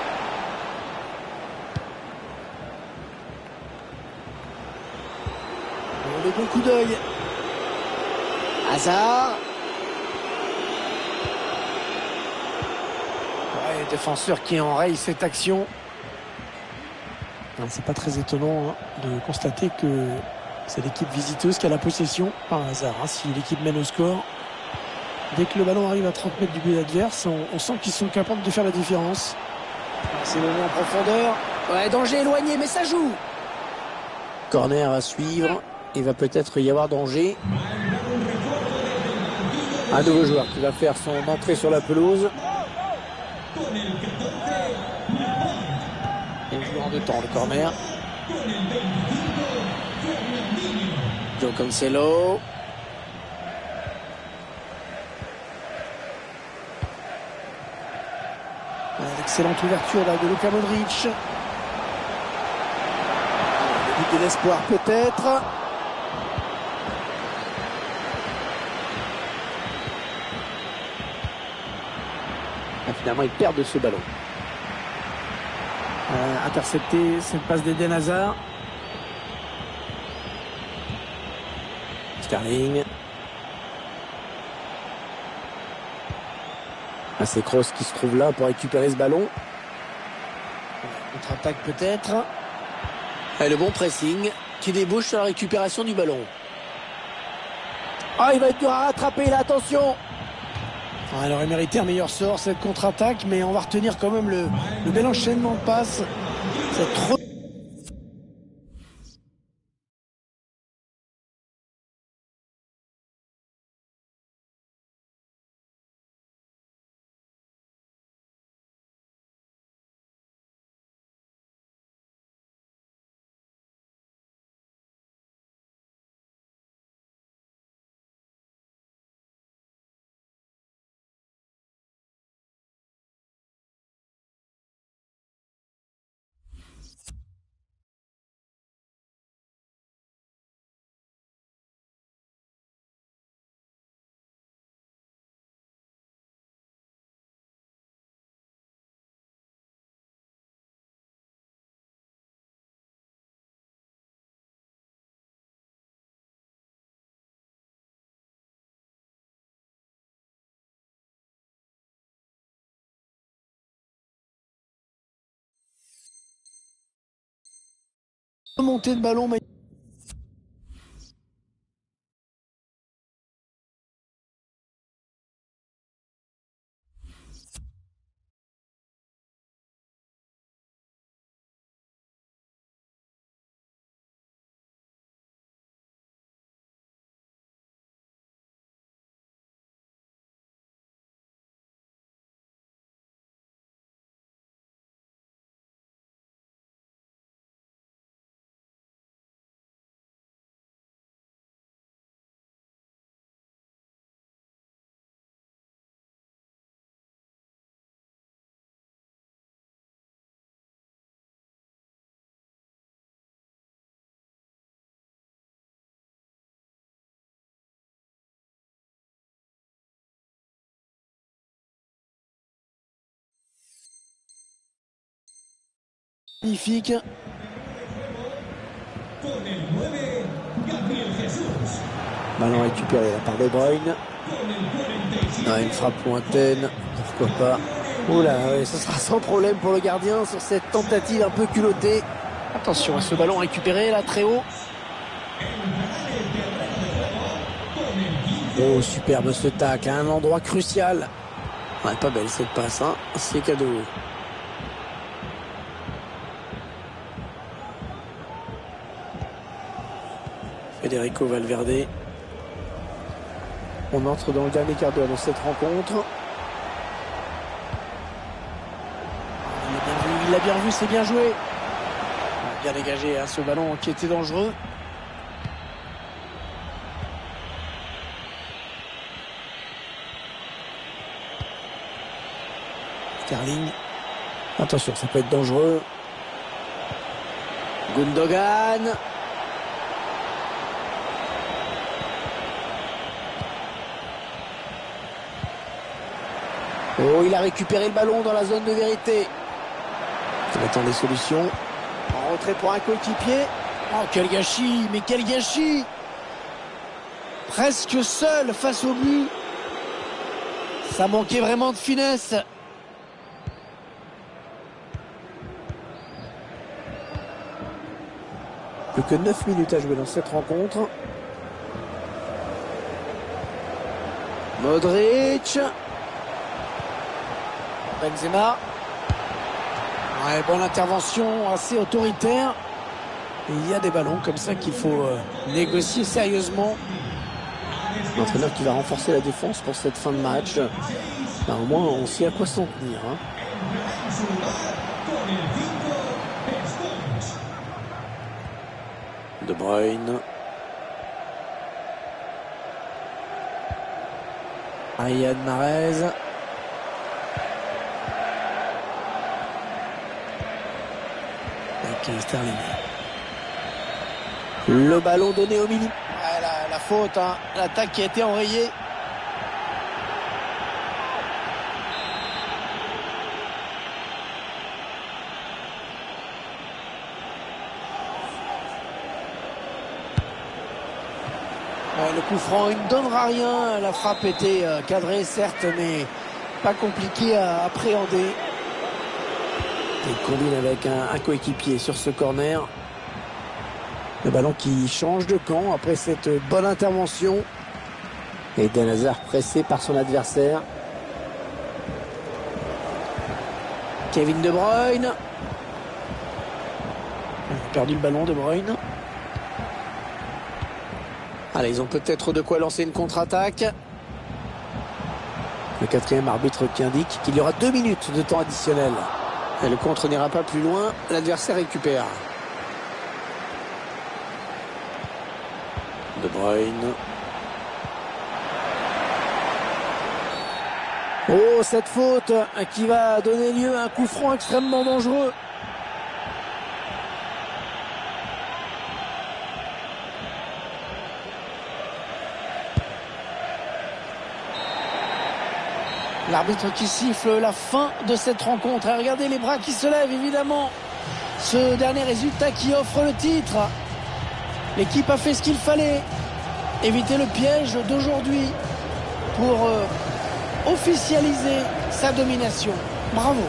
Oh, le bon coup d'œil. Hazard. Ouais, le défenseur qui enraye cette action. C'est pas très étonnant hein, de constater que c'est l'équipe visiteuse qui a la possession par hasard. Hein, si l'équipe mène au score, dès que le ballon arrive à trente mètres du but adverse, on, on sent qu'ils sont capables de faire la différence. C'est le moment en profondeur. Ouais, danger éloigné, mais ça joue. Corner à suivre. Il va peut-être y avoir danger. Un nouveau joueur qui va faire son entrée sur la pelouse. Et joueur de temps, le corner. Joe Cancelo. Excellente ouverture là de Luka Modric. Le but de l'espoir peut-être. Et finalement ils perdent ce ballon. Euh, intercepté cette passe d'Eden Hazard. Sterling. Ah, c'est Kroos qui se trouve là pour récupérer ce ballon. Contre-attaque peut-être. Et le bon pressing qui débouche sur la récupération du ballon. Ah, il va être dur à rattraper là, attention. Ah, elle aurait mérité un meilleur sort cette contre-attaque, mais on va retenir quand même le, le bel enchaînement de passes. C'est trop. Montée de ballon, mais magnifique. Ballon récupéré là, par De Bruyne. Ah, une frappe lointaine, pourquoi pas. Oula, ouais, ce sera sans problème pour le gardien sur cette tentative un peu culottée. Attention à ce ballon récupéré là, très haut. Oh, superbe ce tacle, à un endroit crucial. Ouais, pas belle cette passe, hein. C'est cadeau. Federico Valverde. On entre dans le dernier quart d'heure dans cette rencontre. Il l'a bien vu, il l'a bien vu, c'est bien joué. Bien dégagé hein, ce ballon qui était dangereux. Sterling. Attention, ça peut être dangereux. Gundogan. Oh, il a récupéré le ballon dans la zone de vérité. Il attend des solutions. En retrait pour un coéquipier. Oh, quel gâchis, mais quel gâchis! Presque seul face au but. Ça manquait vraiment de finesse. Plus que neuf minutes à jouer dans cette rencontre. Modric. Benzema. Ouais, bonne intervention, assez autoritaire. Et il y a des ballons comme ça qu'il faut euh, négocier sérieusement. L'entraîneur qui va renforcer la défense pour cette fin de match. Ben, au moins, on sait à quoi s'en tenir. Hein. De Bruyne. Riyad Mahrez. Avec Sterling. Le ballon donné au milieu. Ah, la, la faute, hein. L'attaque qui a été enrayée. Ouais, le coup franc, il ne donnera rien. La frappe était euh, cadrée, certes, mais pas compliqué à appréhender. Il combine avec un, un coéquipier sur ce corner. Le ballon qui change de camp après cette bonne intervention. Et Eden Hazard pressé par son adversaire. Kevin De Bruyne. Il a perdu le ballon, De Bruyne. Allez, ils ont peut-être de quoi lancer une contre-attaque. Le quatrième arbitre qui indique qu'il y aura deux minutes de temps additionnel. Et le contre n'ira pas plus loin. L'adversaire récupère. De Bruyne. Oh, cette faute qui va donner lieu à un coup franc extrêmement dangereux. L'arbitre qui siffle la fin de cette rencontre. Et regardez les bras qui se lèvent, évidemment. Ce dernier résultat qui offre le titre. L'équipe a fait ce qu'il fallait. Éviter le piège d'aujourd'hui pour euh, officialiser sa domination. Bravo.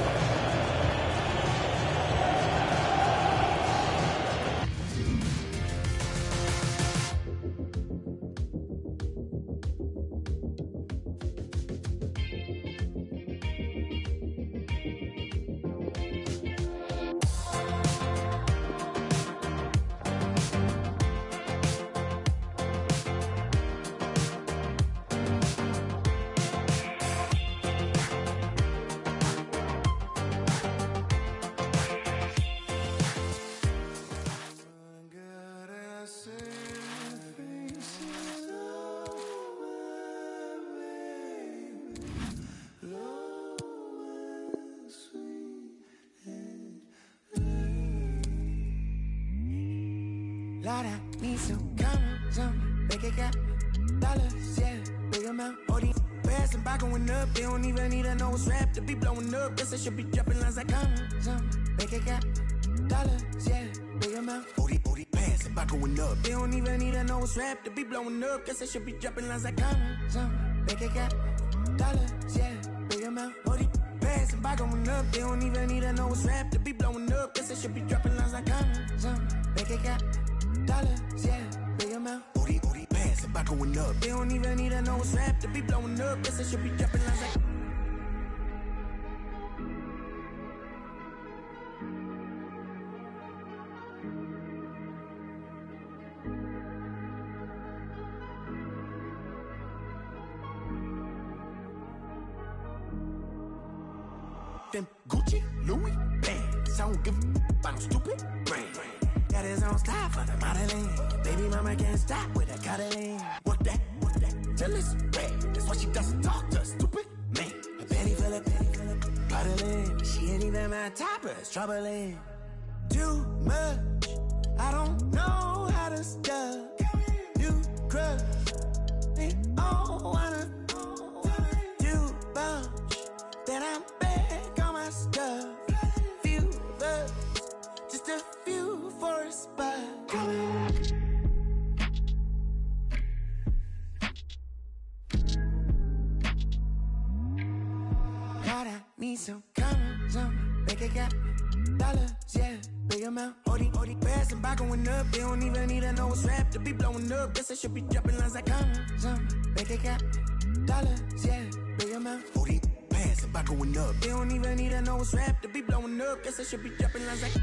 Lord, I need some commas, some make it got dollars, yeah, big amount. All these bags and by going up, they don't even need a nose rap to be blowing up. Guess I should be dropping lines like commas, some make it got dollars, yeah, big amount. All these, all these bags. passing by going up. They don't even need to know it's rap to be blowing up. Guess I should be dropping lines like commas on bank account. Dollars, yeah, big amount. Forty passing by going up. They don't even need to know it's rap to be blowing up. Guess I should be dropping lines like commas on bank account. Dollars, yeah, big amount. Forty, forty passing by going up. They don't even need to know it's rap to be blowing up. Guess I should be dropping lines like. Them Gucci, Louis, bands. I don't give a about no stupid brand. Got his own style for the modeling. Baby mama can't stop with that cuddling. Work that, work that, till it's red. That's why she doesn't talk to a stupid man. Her belly full of, belly full of puddling. She ain't even my type, but it's troubling. Too much, I don't know how to stop. You crush, they all wanna do bunch. Then I'm back on my stuff. Few bucks, just a few for a spot. God, I need some commas on my bank account. Dollars, yeah, big amount. All these, all these passing by going up. They don't even need to know it's rap to be blowing up. Guess I should be dropping lines like commas on my bank account. Dollars, yeah, big amount. All these passing by going up. They don't even need to know it's rap to be blowing up. Guess I should be dropping lines like.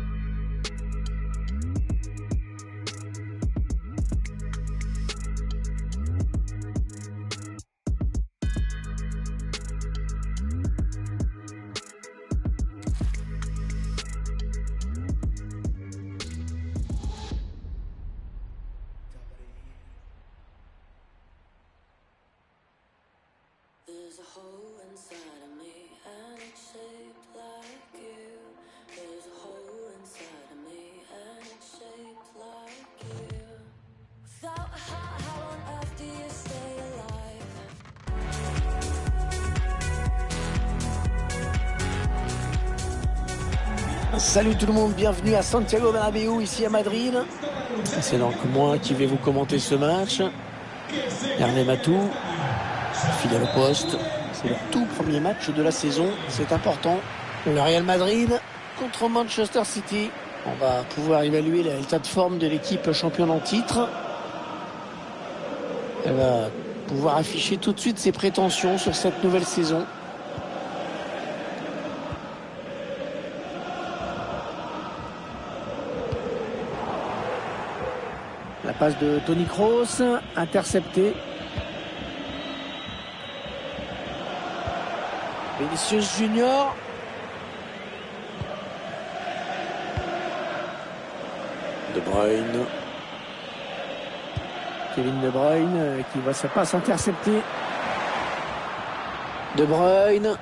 There's a hole inside of me and it's shaped like you. There's a hole inside of me and it's shaped like you. Without a heart, how on earth do you stay alive? Salut tout le monde, bienvenue à Santiago Bernabéu, ici à Madrid. C'est donc moi qui vais vous commenter ce match. Hervé Matou, fidèle au poste. C'est le tout premier match de la saison, c'est important. Le Real Madrid contre Manchester City. On va pouvoir évaluer l'état de forme de l'équipe championne en titre. Elle va pouvoir afficher tout de suite ses prétentions sur cette nouvelle saison. La passe de Toni Kroos, interceptée. Vinicius Junior. De Bruyne. Kevin De Bruyne qui voit sa passe interceptée. De Bruyne.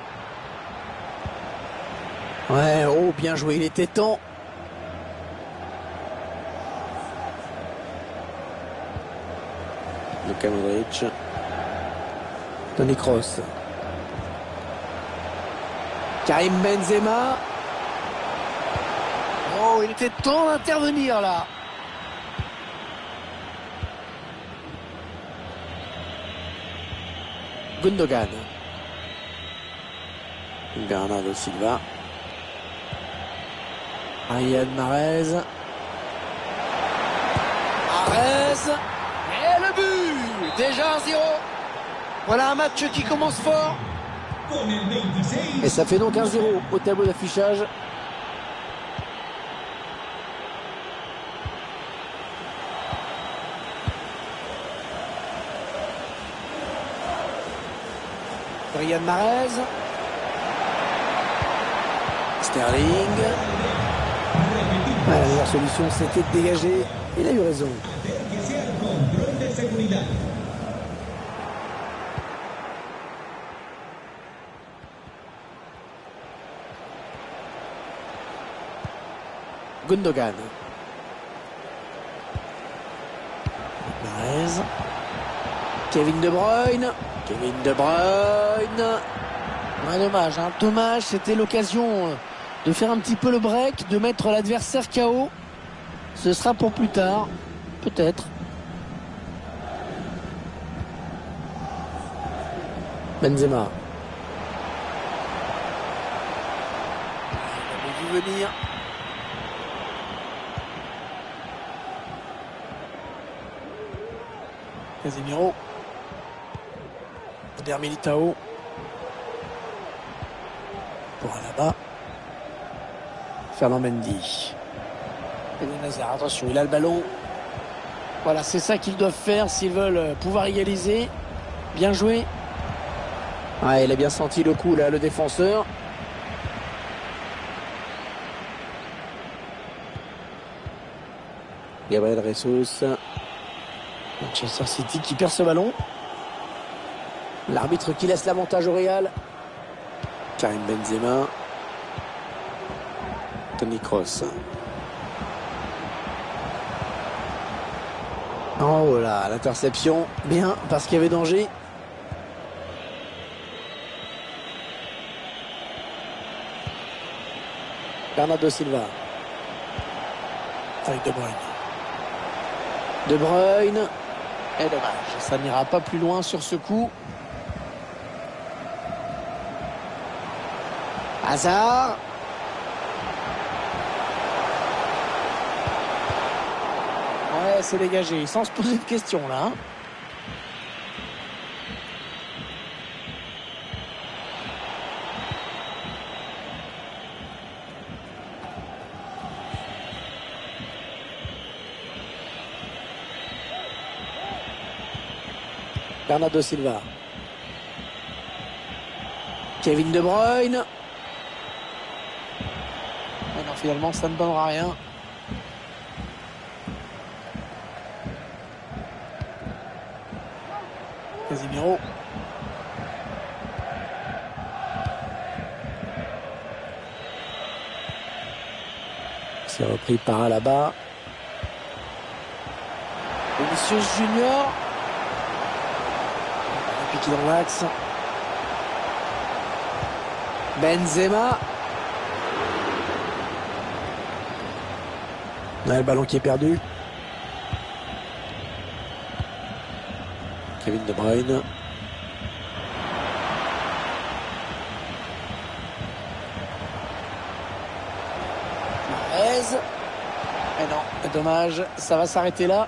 Ouais, oh, bien joué, il était temps. Luka Modric. Toni Kroos. Karim Benzema. Oh, il était temps d'intervenir là. Gundogan. Bernardo Silva. Riyad Mahrez. Mahrez. Et le but. Déjà un zéro. Voilà un match qui commence fort. Et ça fait donc un zéro au tableau d'affichage. Riyad Mahrez. Sterling. Ah, la meilleure solution c'était de dégager. Il a eu raison. Gundogan. Mahrez. Kevin De Bruyne. Kevin De Bruyne. Ouais, dommage, hein. Dommage, c'était l'occasion de faire un petit peu le break, de mettre l'adversaire K O. Ce sera pour plus tard, peut-être. Benzema. Il avait dû venir. Casemiro. Eder Militao. Pour Alaba. Fernand Mendy. Eden Hazard, attention, il a le ballon. Voilà, c'est ça qu'ils doivent faire s'ils veulent pouvoir égaliser. Bien joué. Ah, il a bien senti le coup là, le défenseur. Gabriel Jesus. Manchester City qui perd ce ballon. L'arbitre qui laisse l'avantage au Real. Karim Benzema. Toni Kroos. Oh là, l'interception. Bien, parce qu'il y avait danger. Bernardo Silva. Avec De Bruyne. De Bruyne. Et dommage, ça n'ira pas plus loin sur ce coup. Hazard. Ouais, c'est dégagé, sans se poser de questions là. Bernardo Silva. Kevin De Bruyne. Mais non, finalement, ça ne donnera rien. Casemiro. C'est repris par Alaba. Vinicius Junior. Piqué dans l'axe. Benzema. Ouais, le ballon qui est perdu. Kevin De Bruyne. Mahrez. Mais non, dommage, ça va s'arrêter là.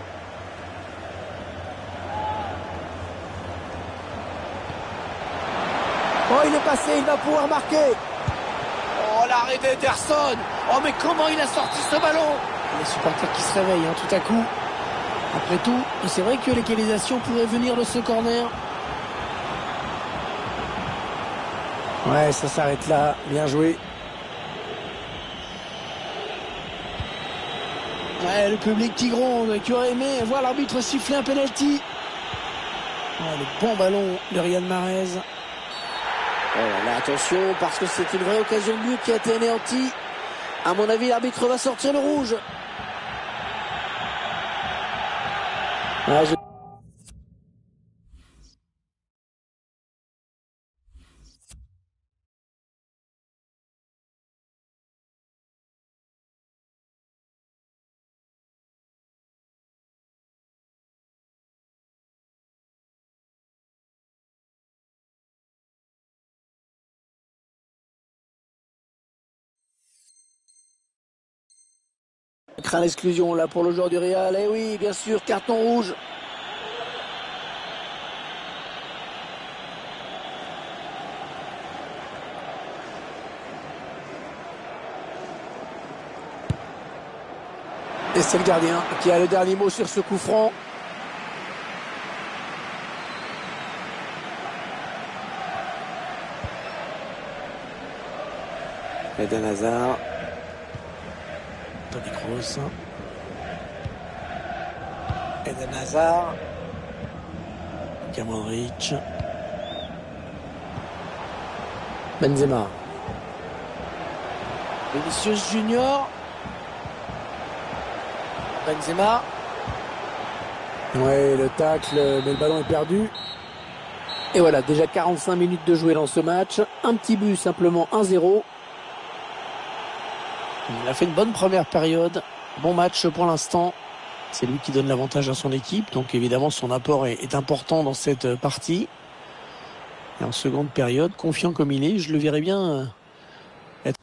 Oh, il est passé, il va pouvoir marquer. Oh, l'arrêt d'Ederson. Oh, mais comment il a sorti ce ballon? Les supporters qui se réveillent hein, tout à coup. Après tout, c'est vrai que l'égalisation pourrait venir de ce corner. Ouais, ça s'arrête là. Bien joué. Ouais, le public qui gronde, qui aurait aimé voir l'arbitre siffler un penalty. Ouais, le bon ballon de Riyad Mahrez. Oh là là, attention, parce que c'est une vraie occasion de but qui a été anéantie. À mon avis, l'arbitre va sortir le rouge. Ah, je... craint l'exclusion là pour le joueur du Real. Eh oui, bien sûr, carton rouge. Et c'est le gardien qui a le dernier mot sur ce coup franc. Eden Hazard. Toni Kroos. Eden Hazard. Modric. Benzema. Vinicius Junior. Benzema. Ouais, le tacle, mais le ballon est perdu. Et voilà, déjà quarante-cinq minutes de jouer dans ce match. Un petit but, simplement un zéro. Il a fait une bonne première période. Bon match pour l'instant. C'est lui qui donne l'avantage à son équipe. Donc évidemment, son apport est, est important dans cette partie. Et en seconde période, confiant comme il est, je le verrai bien être...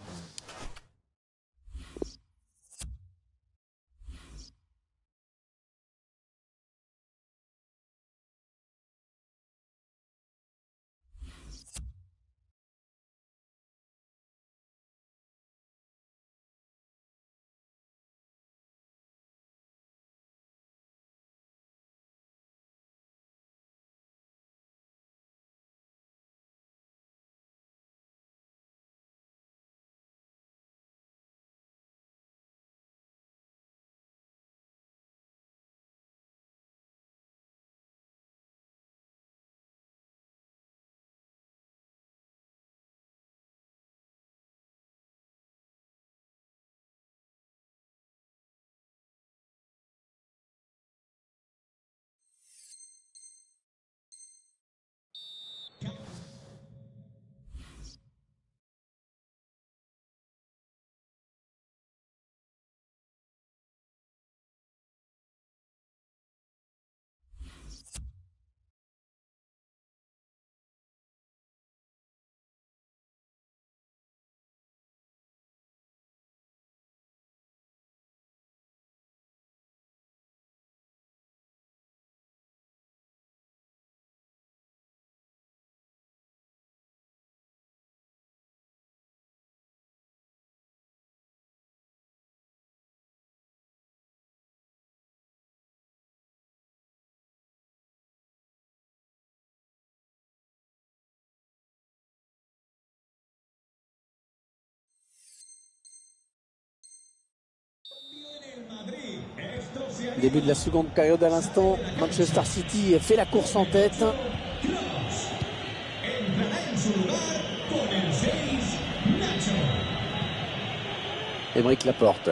Début de la seconde période à l'instant. Manchester City fait la course en tête. Aymeric Laporte.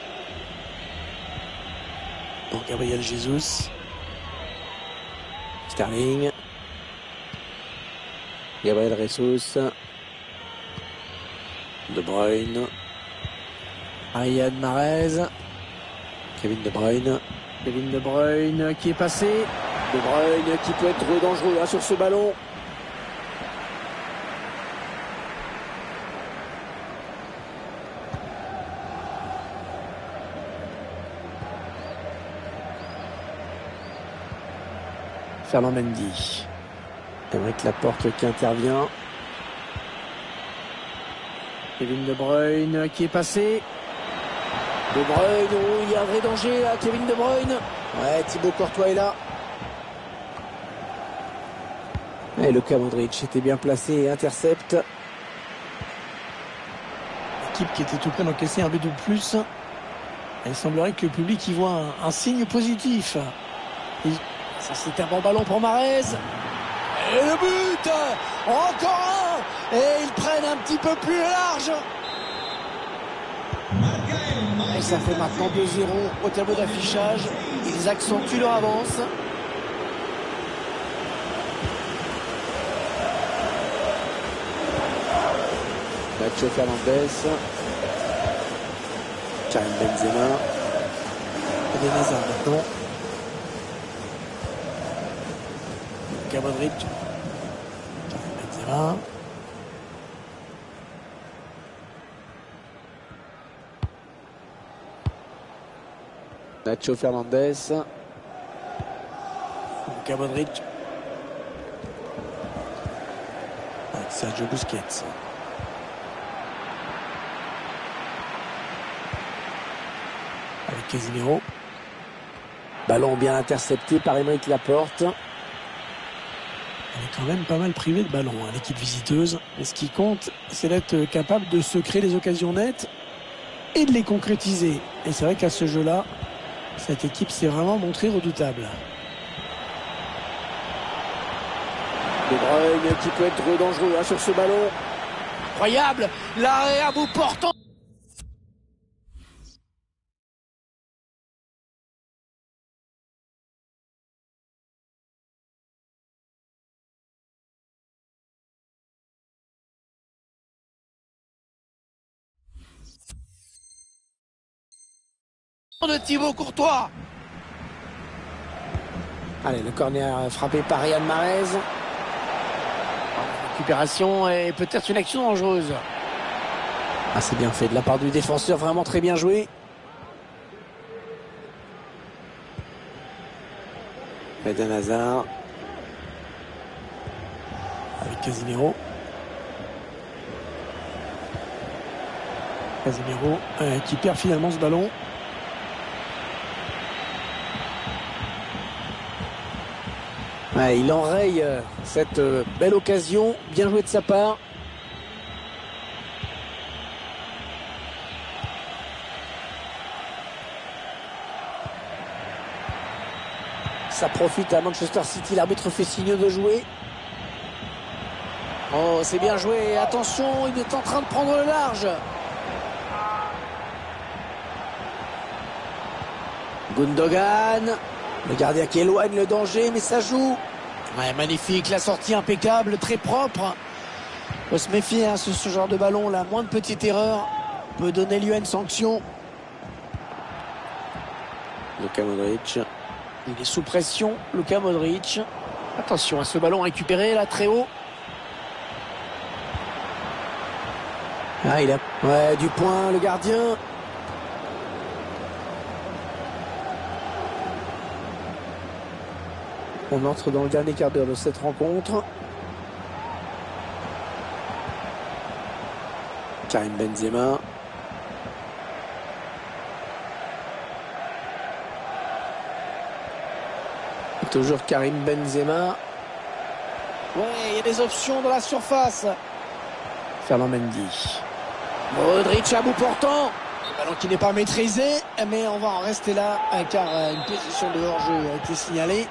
Pour Gabriel Jesus. Sterling. Gabriel Jesus. De Bruyne. Riyad Mahrez. Kevin De Bruyne. Kevin De Bruyne qui est passé. De Bruyne qui peut être dangereux hein, sur ce ballon. Ferland Mendy. Aymeric Laporte qui intervient. Kevin De Bruyne qui est passé. De Bruyne, oh, il y a un vrai danger là, Kevin De Bruyne. Ouais, Thibaut Courtois est là. Et Luka Modric était bien placé et intercepte. L'équipe qui était tout près d'encaisser un but de plus. Il semblerait que le public y voit un, un signe positif. Et ça, c'est un bon ballon pour Mahrez. Et le but. Encore un. Et ils prennent un petit peu plus large. Et ça fait maintenant deux zéro au tableau d'affichage. Ils accentuent leur avance. Nacho Fernandez. Karim Benzema. Eden Hazard maintenant. Luka Modric. Karim Benzema. Nacho Fernandez. Luka Modric. Avec Sergio Busquets. Avec Casemiro. Ballon bien intercepté par Aymeric Laporte. Elle est quand même pas mal privée de ballon, hein, l'équipe visiteuse. Mais ce qui compte, c'est d'être capable de se créer des occasions nettes et de les concrétiser. Et c'est vrai qu'à ce jeu-là, cette équipe s'est vraiment montrée redoutable. De Bruyne qui peut être dangereux hein, sur ce ballon. Incroyable, l'arrêt à bout portant. de Thibaut Courtois. Allez, le corner frappé par Riyad Mahrez. Récupération et peut-être une action dangereuse. Ah, c'est bien fait de la part du défenseur, vraiment très bien joué. Eden Hazard. Avec Casemiro. Casemiro euh, qui perd finalement ce ballon. Ouais, il enraye euh, cette euh, belle occasion. Bien joué de sa part. Ça profite à Manchester City. L'arbitre fait signe de jouer. Oh, c'est bien joué. Attention, il est en train de prendre le large. Gundogan. Le gardien qui éloigne le danger, mais ça joue. Ouais, magnifique. La sortie impeccable, très propre. Faut se méfier, hein, ce, ce genre de ballon. La moindre petite erreur peut donner lieu à une sanction. Luka Modric. Il est sous pression, Luka Modric. Attention à ce ballon récupéré là très haut. Ah, il a ouais, du point le gardien. On entre dans le dernier quart d'heure de cette rencontre. Karim Benzema. Toujours Karim Benzema. Ouais, il y a des options dans la surface. Ferland Mendy. Modric à bout portant. Le ballon qui n'est pas maîtrisé, mais on va en rester là car une position de hors-jeu a été signalée.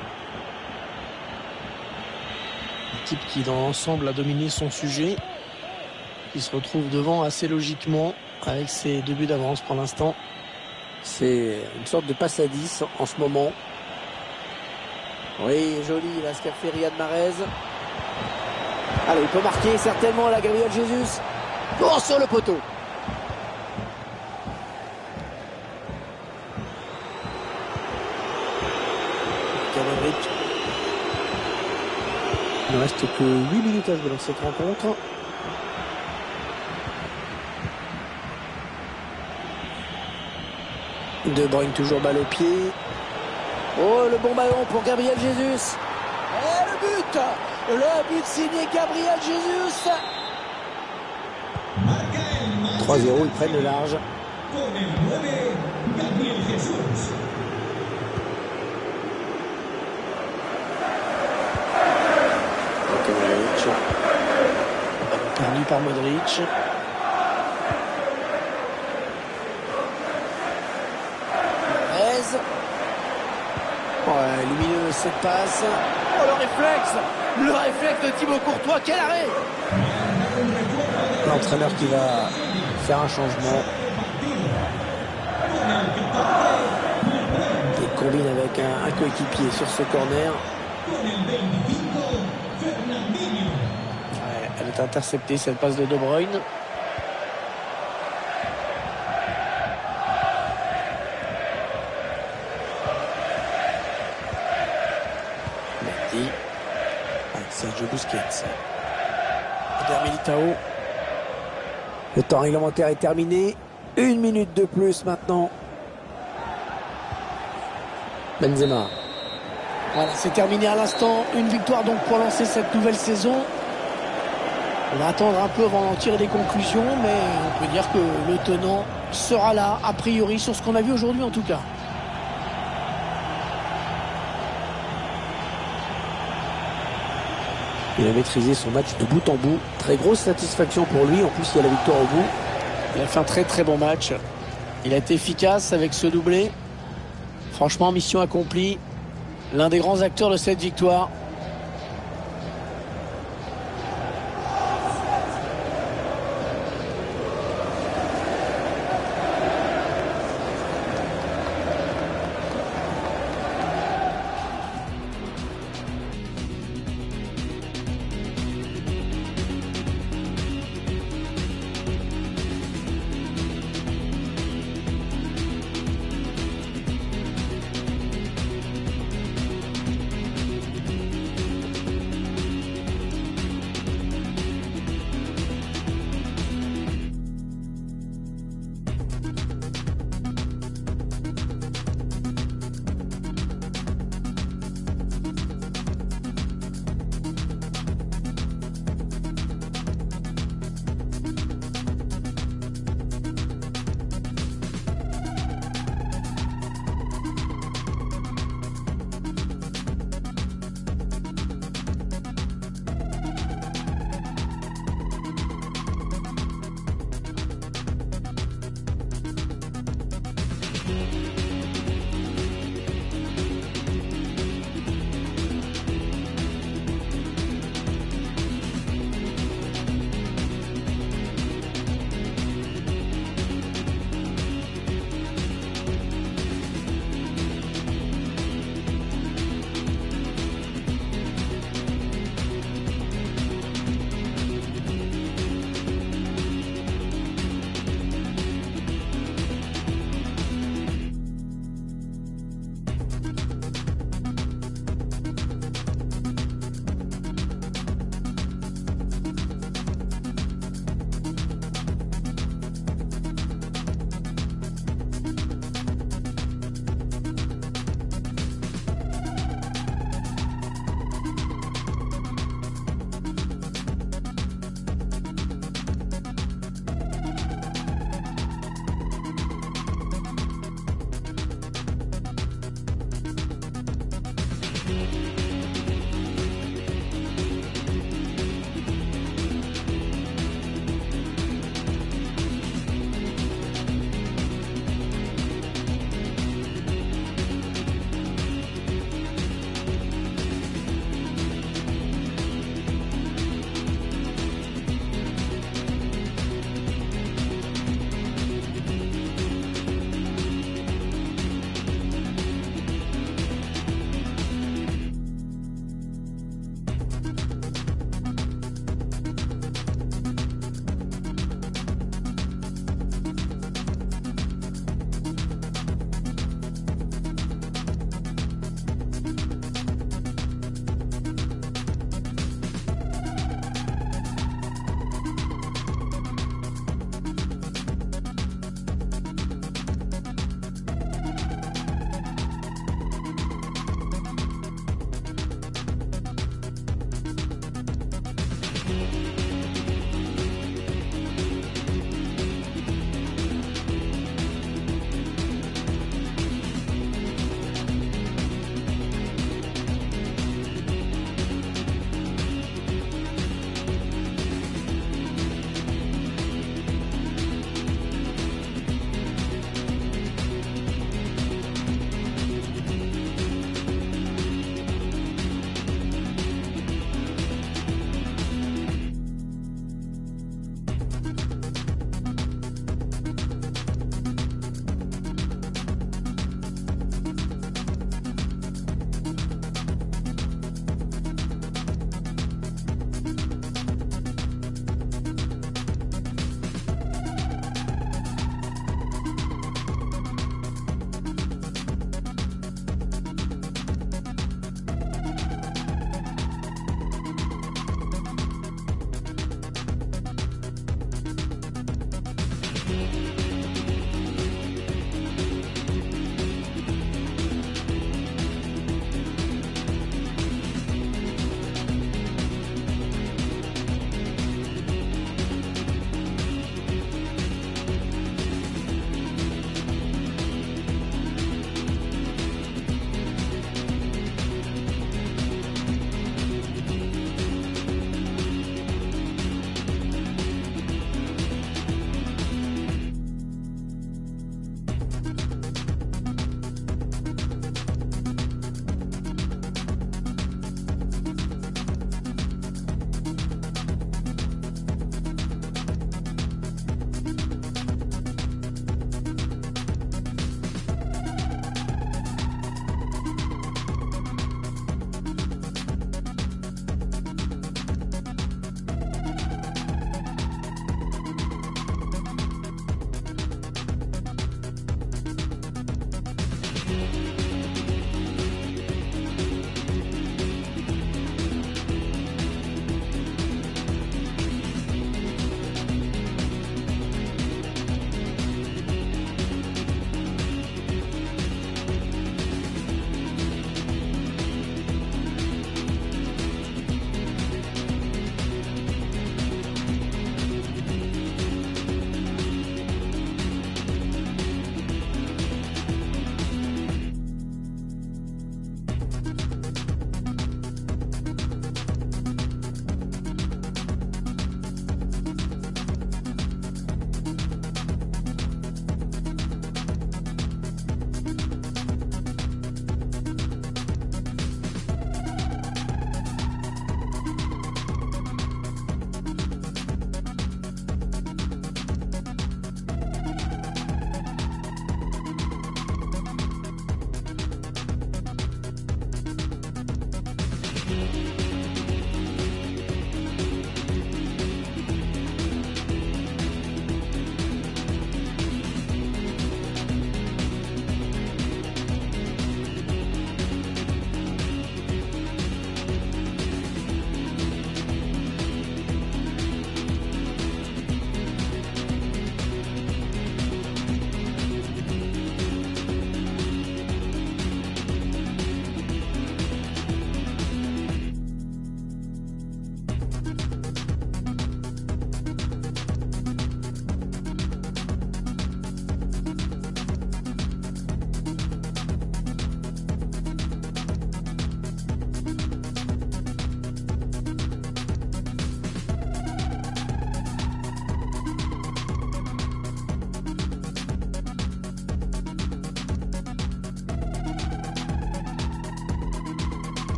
L'équipe qui dans l'ensemble a dominé son sujet, qui se retrouve devant assez logiquement avec ses deux buts d'avance pour l'instant. C'est une sorte de passe à dix en ce moment. Oui, joli, là, ce qu'a fait Riyad Mahrez. Allez, il peut marquer certainement la Gabriel Jesus. Oh, sur le poteau. Gabriel. Il ne reste que huit minutes à jouer dans cette rencontre. De Bruyne toujours balle au pied. Oh, le bon ballon pour Gabriel Jesus. Et le but. Le but signé Gabriel Jesus. trois zéro, ils prennent le large. Modric. Perdu par Modric. Ouais, lumineux cette passe. Oh, le réflexe. Le réflexe de Thibaut Courtois. Quel arrêt. L'entraîneur qui va faire un changement. Il combine avec un, un coéquipier sur ce corner. Ouais, elle est interceptée cette passe de De Bruyne. Sergio Busquets. Eder Militao. Le temps réglementaire est terminé. Une minute de plus maintenant. Benzema. Voilà, c'est terminé à l'instant. Une victoire donc pour lancer cette nouvelle saison. On va attendre un peu avant d'en tirer des conclusions, mais on peut dire que le tenant sera là, a priori, sur ce qu'on a vu aujourd'hui en tout cas. Il a maîtrisé son match de bout en bout. Très grosse satisfaction pour lui. En plus, il y a la victoire au bout. Il a fait un très très bon match. Il a été efficace avec ce doublé. Franchement, mission accomplie. L'un des grands acteurs de cette victoire.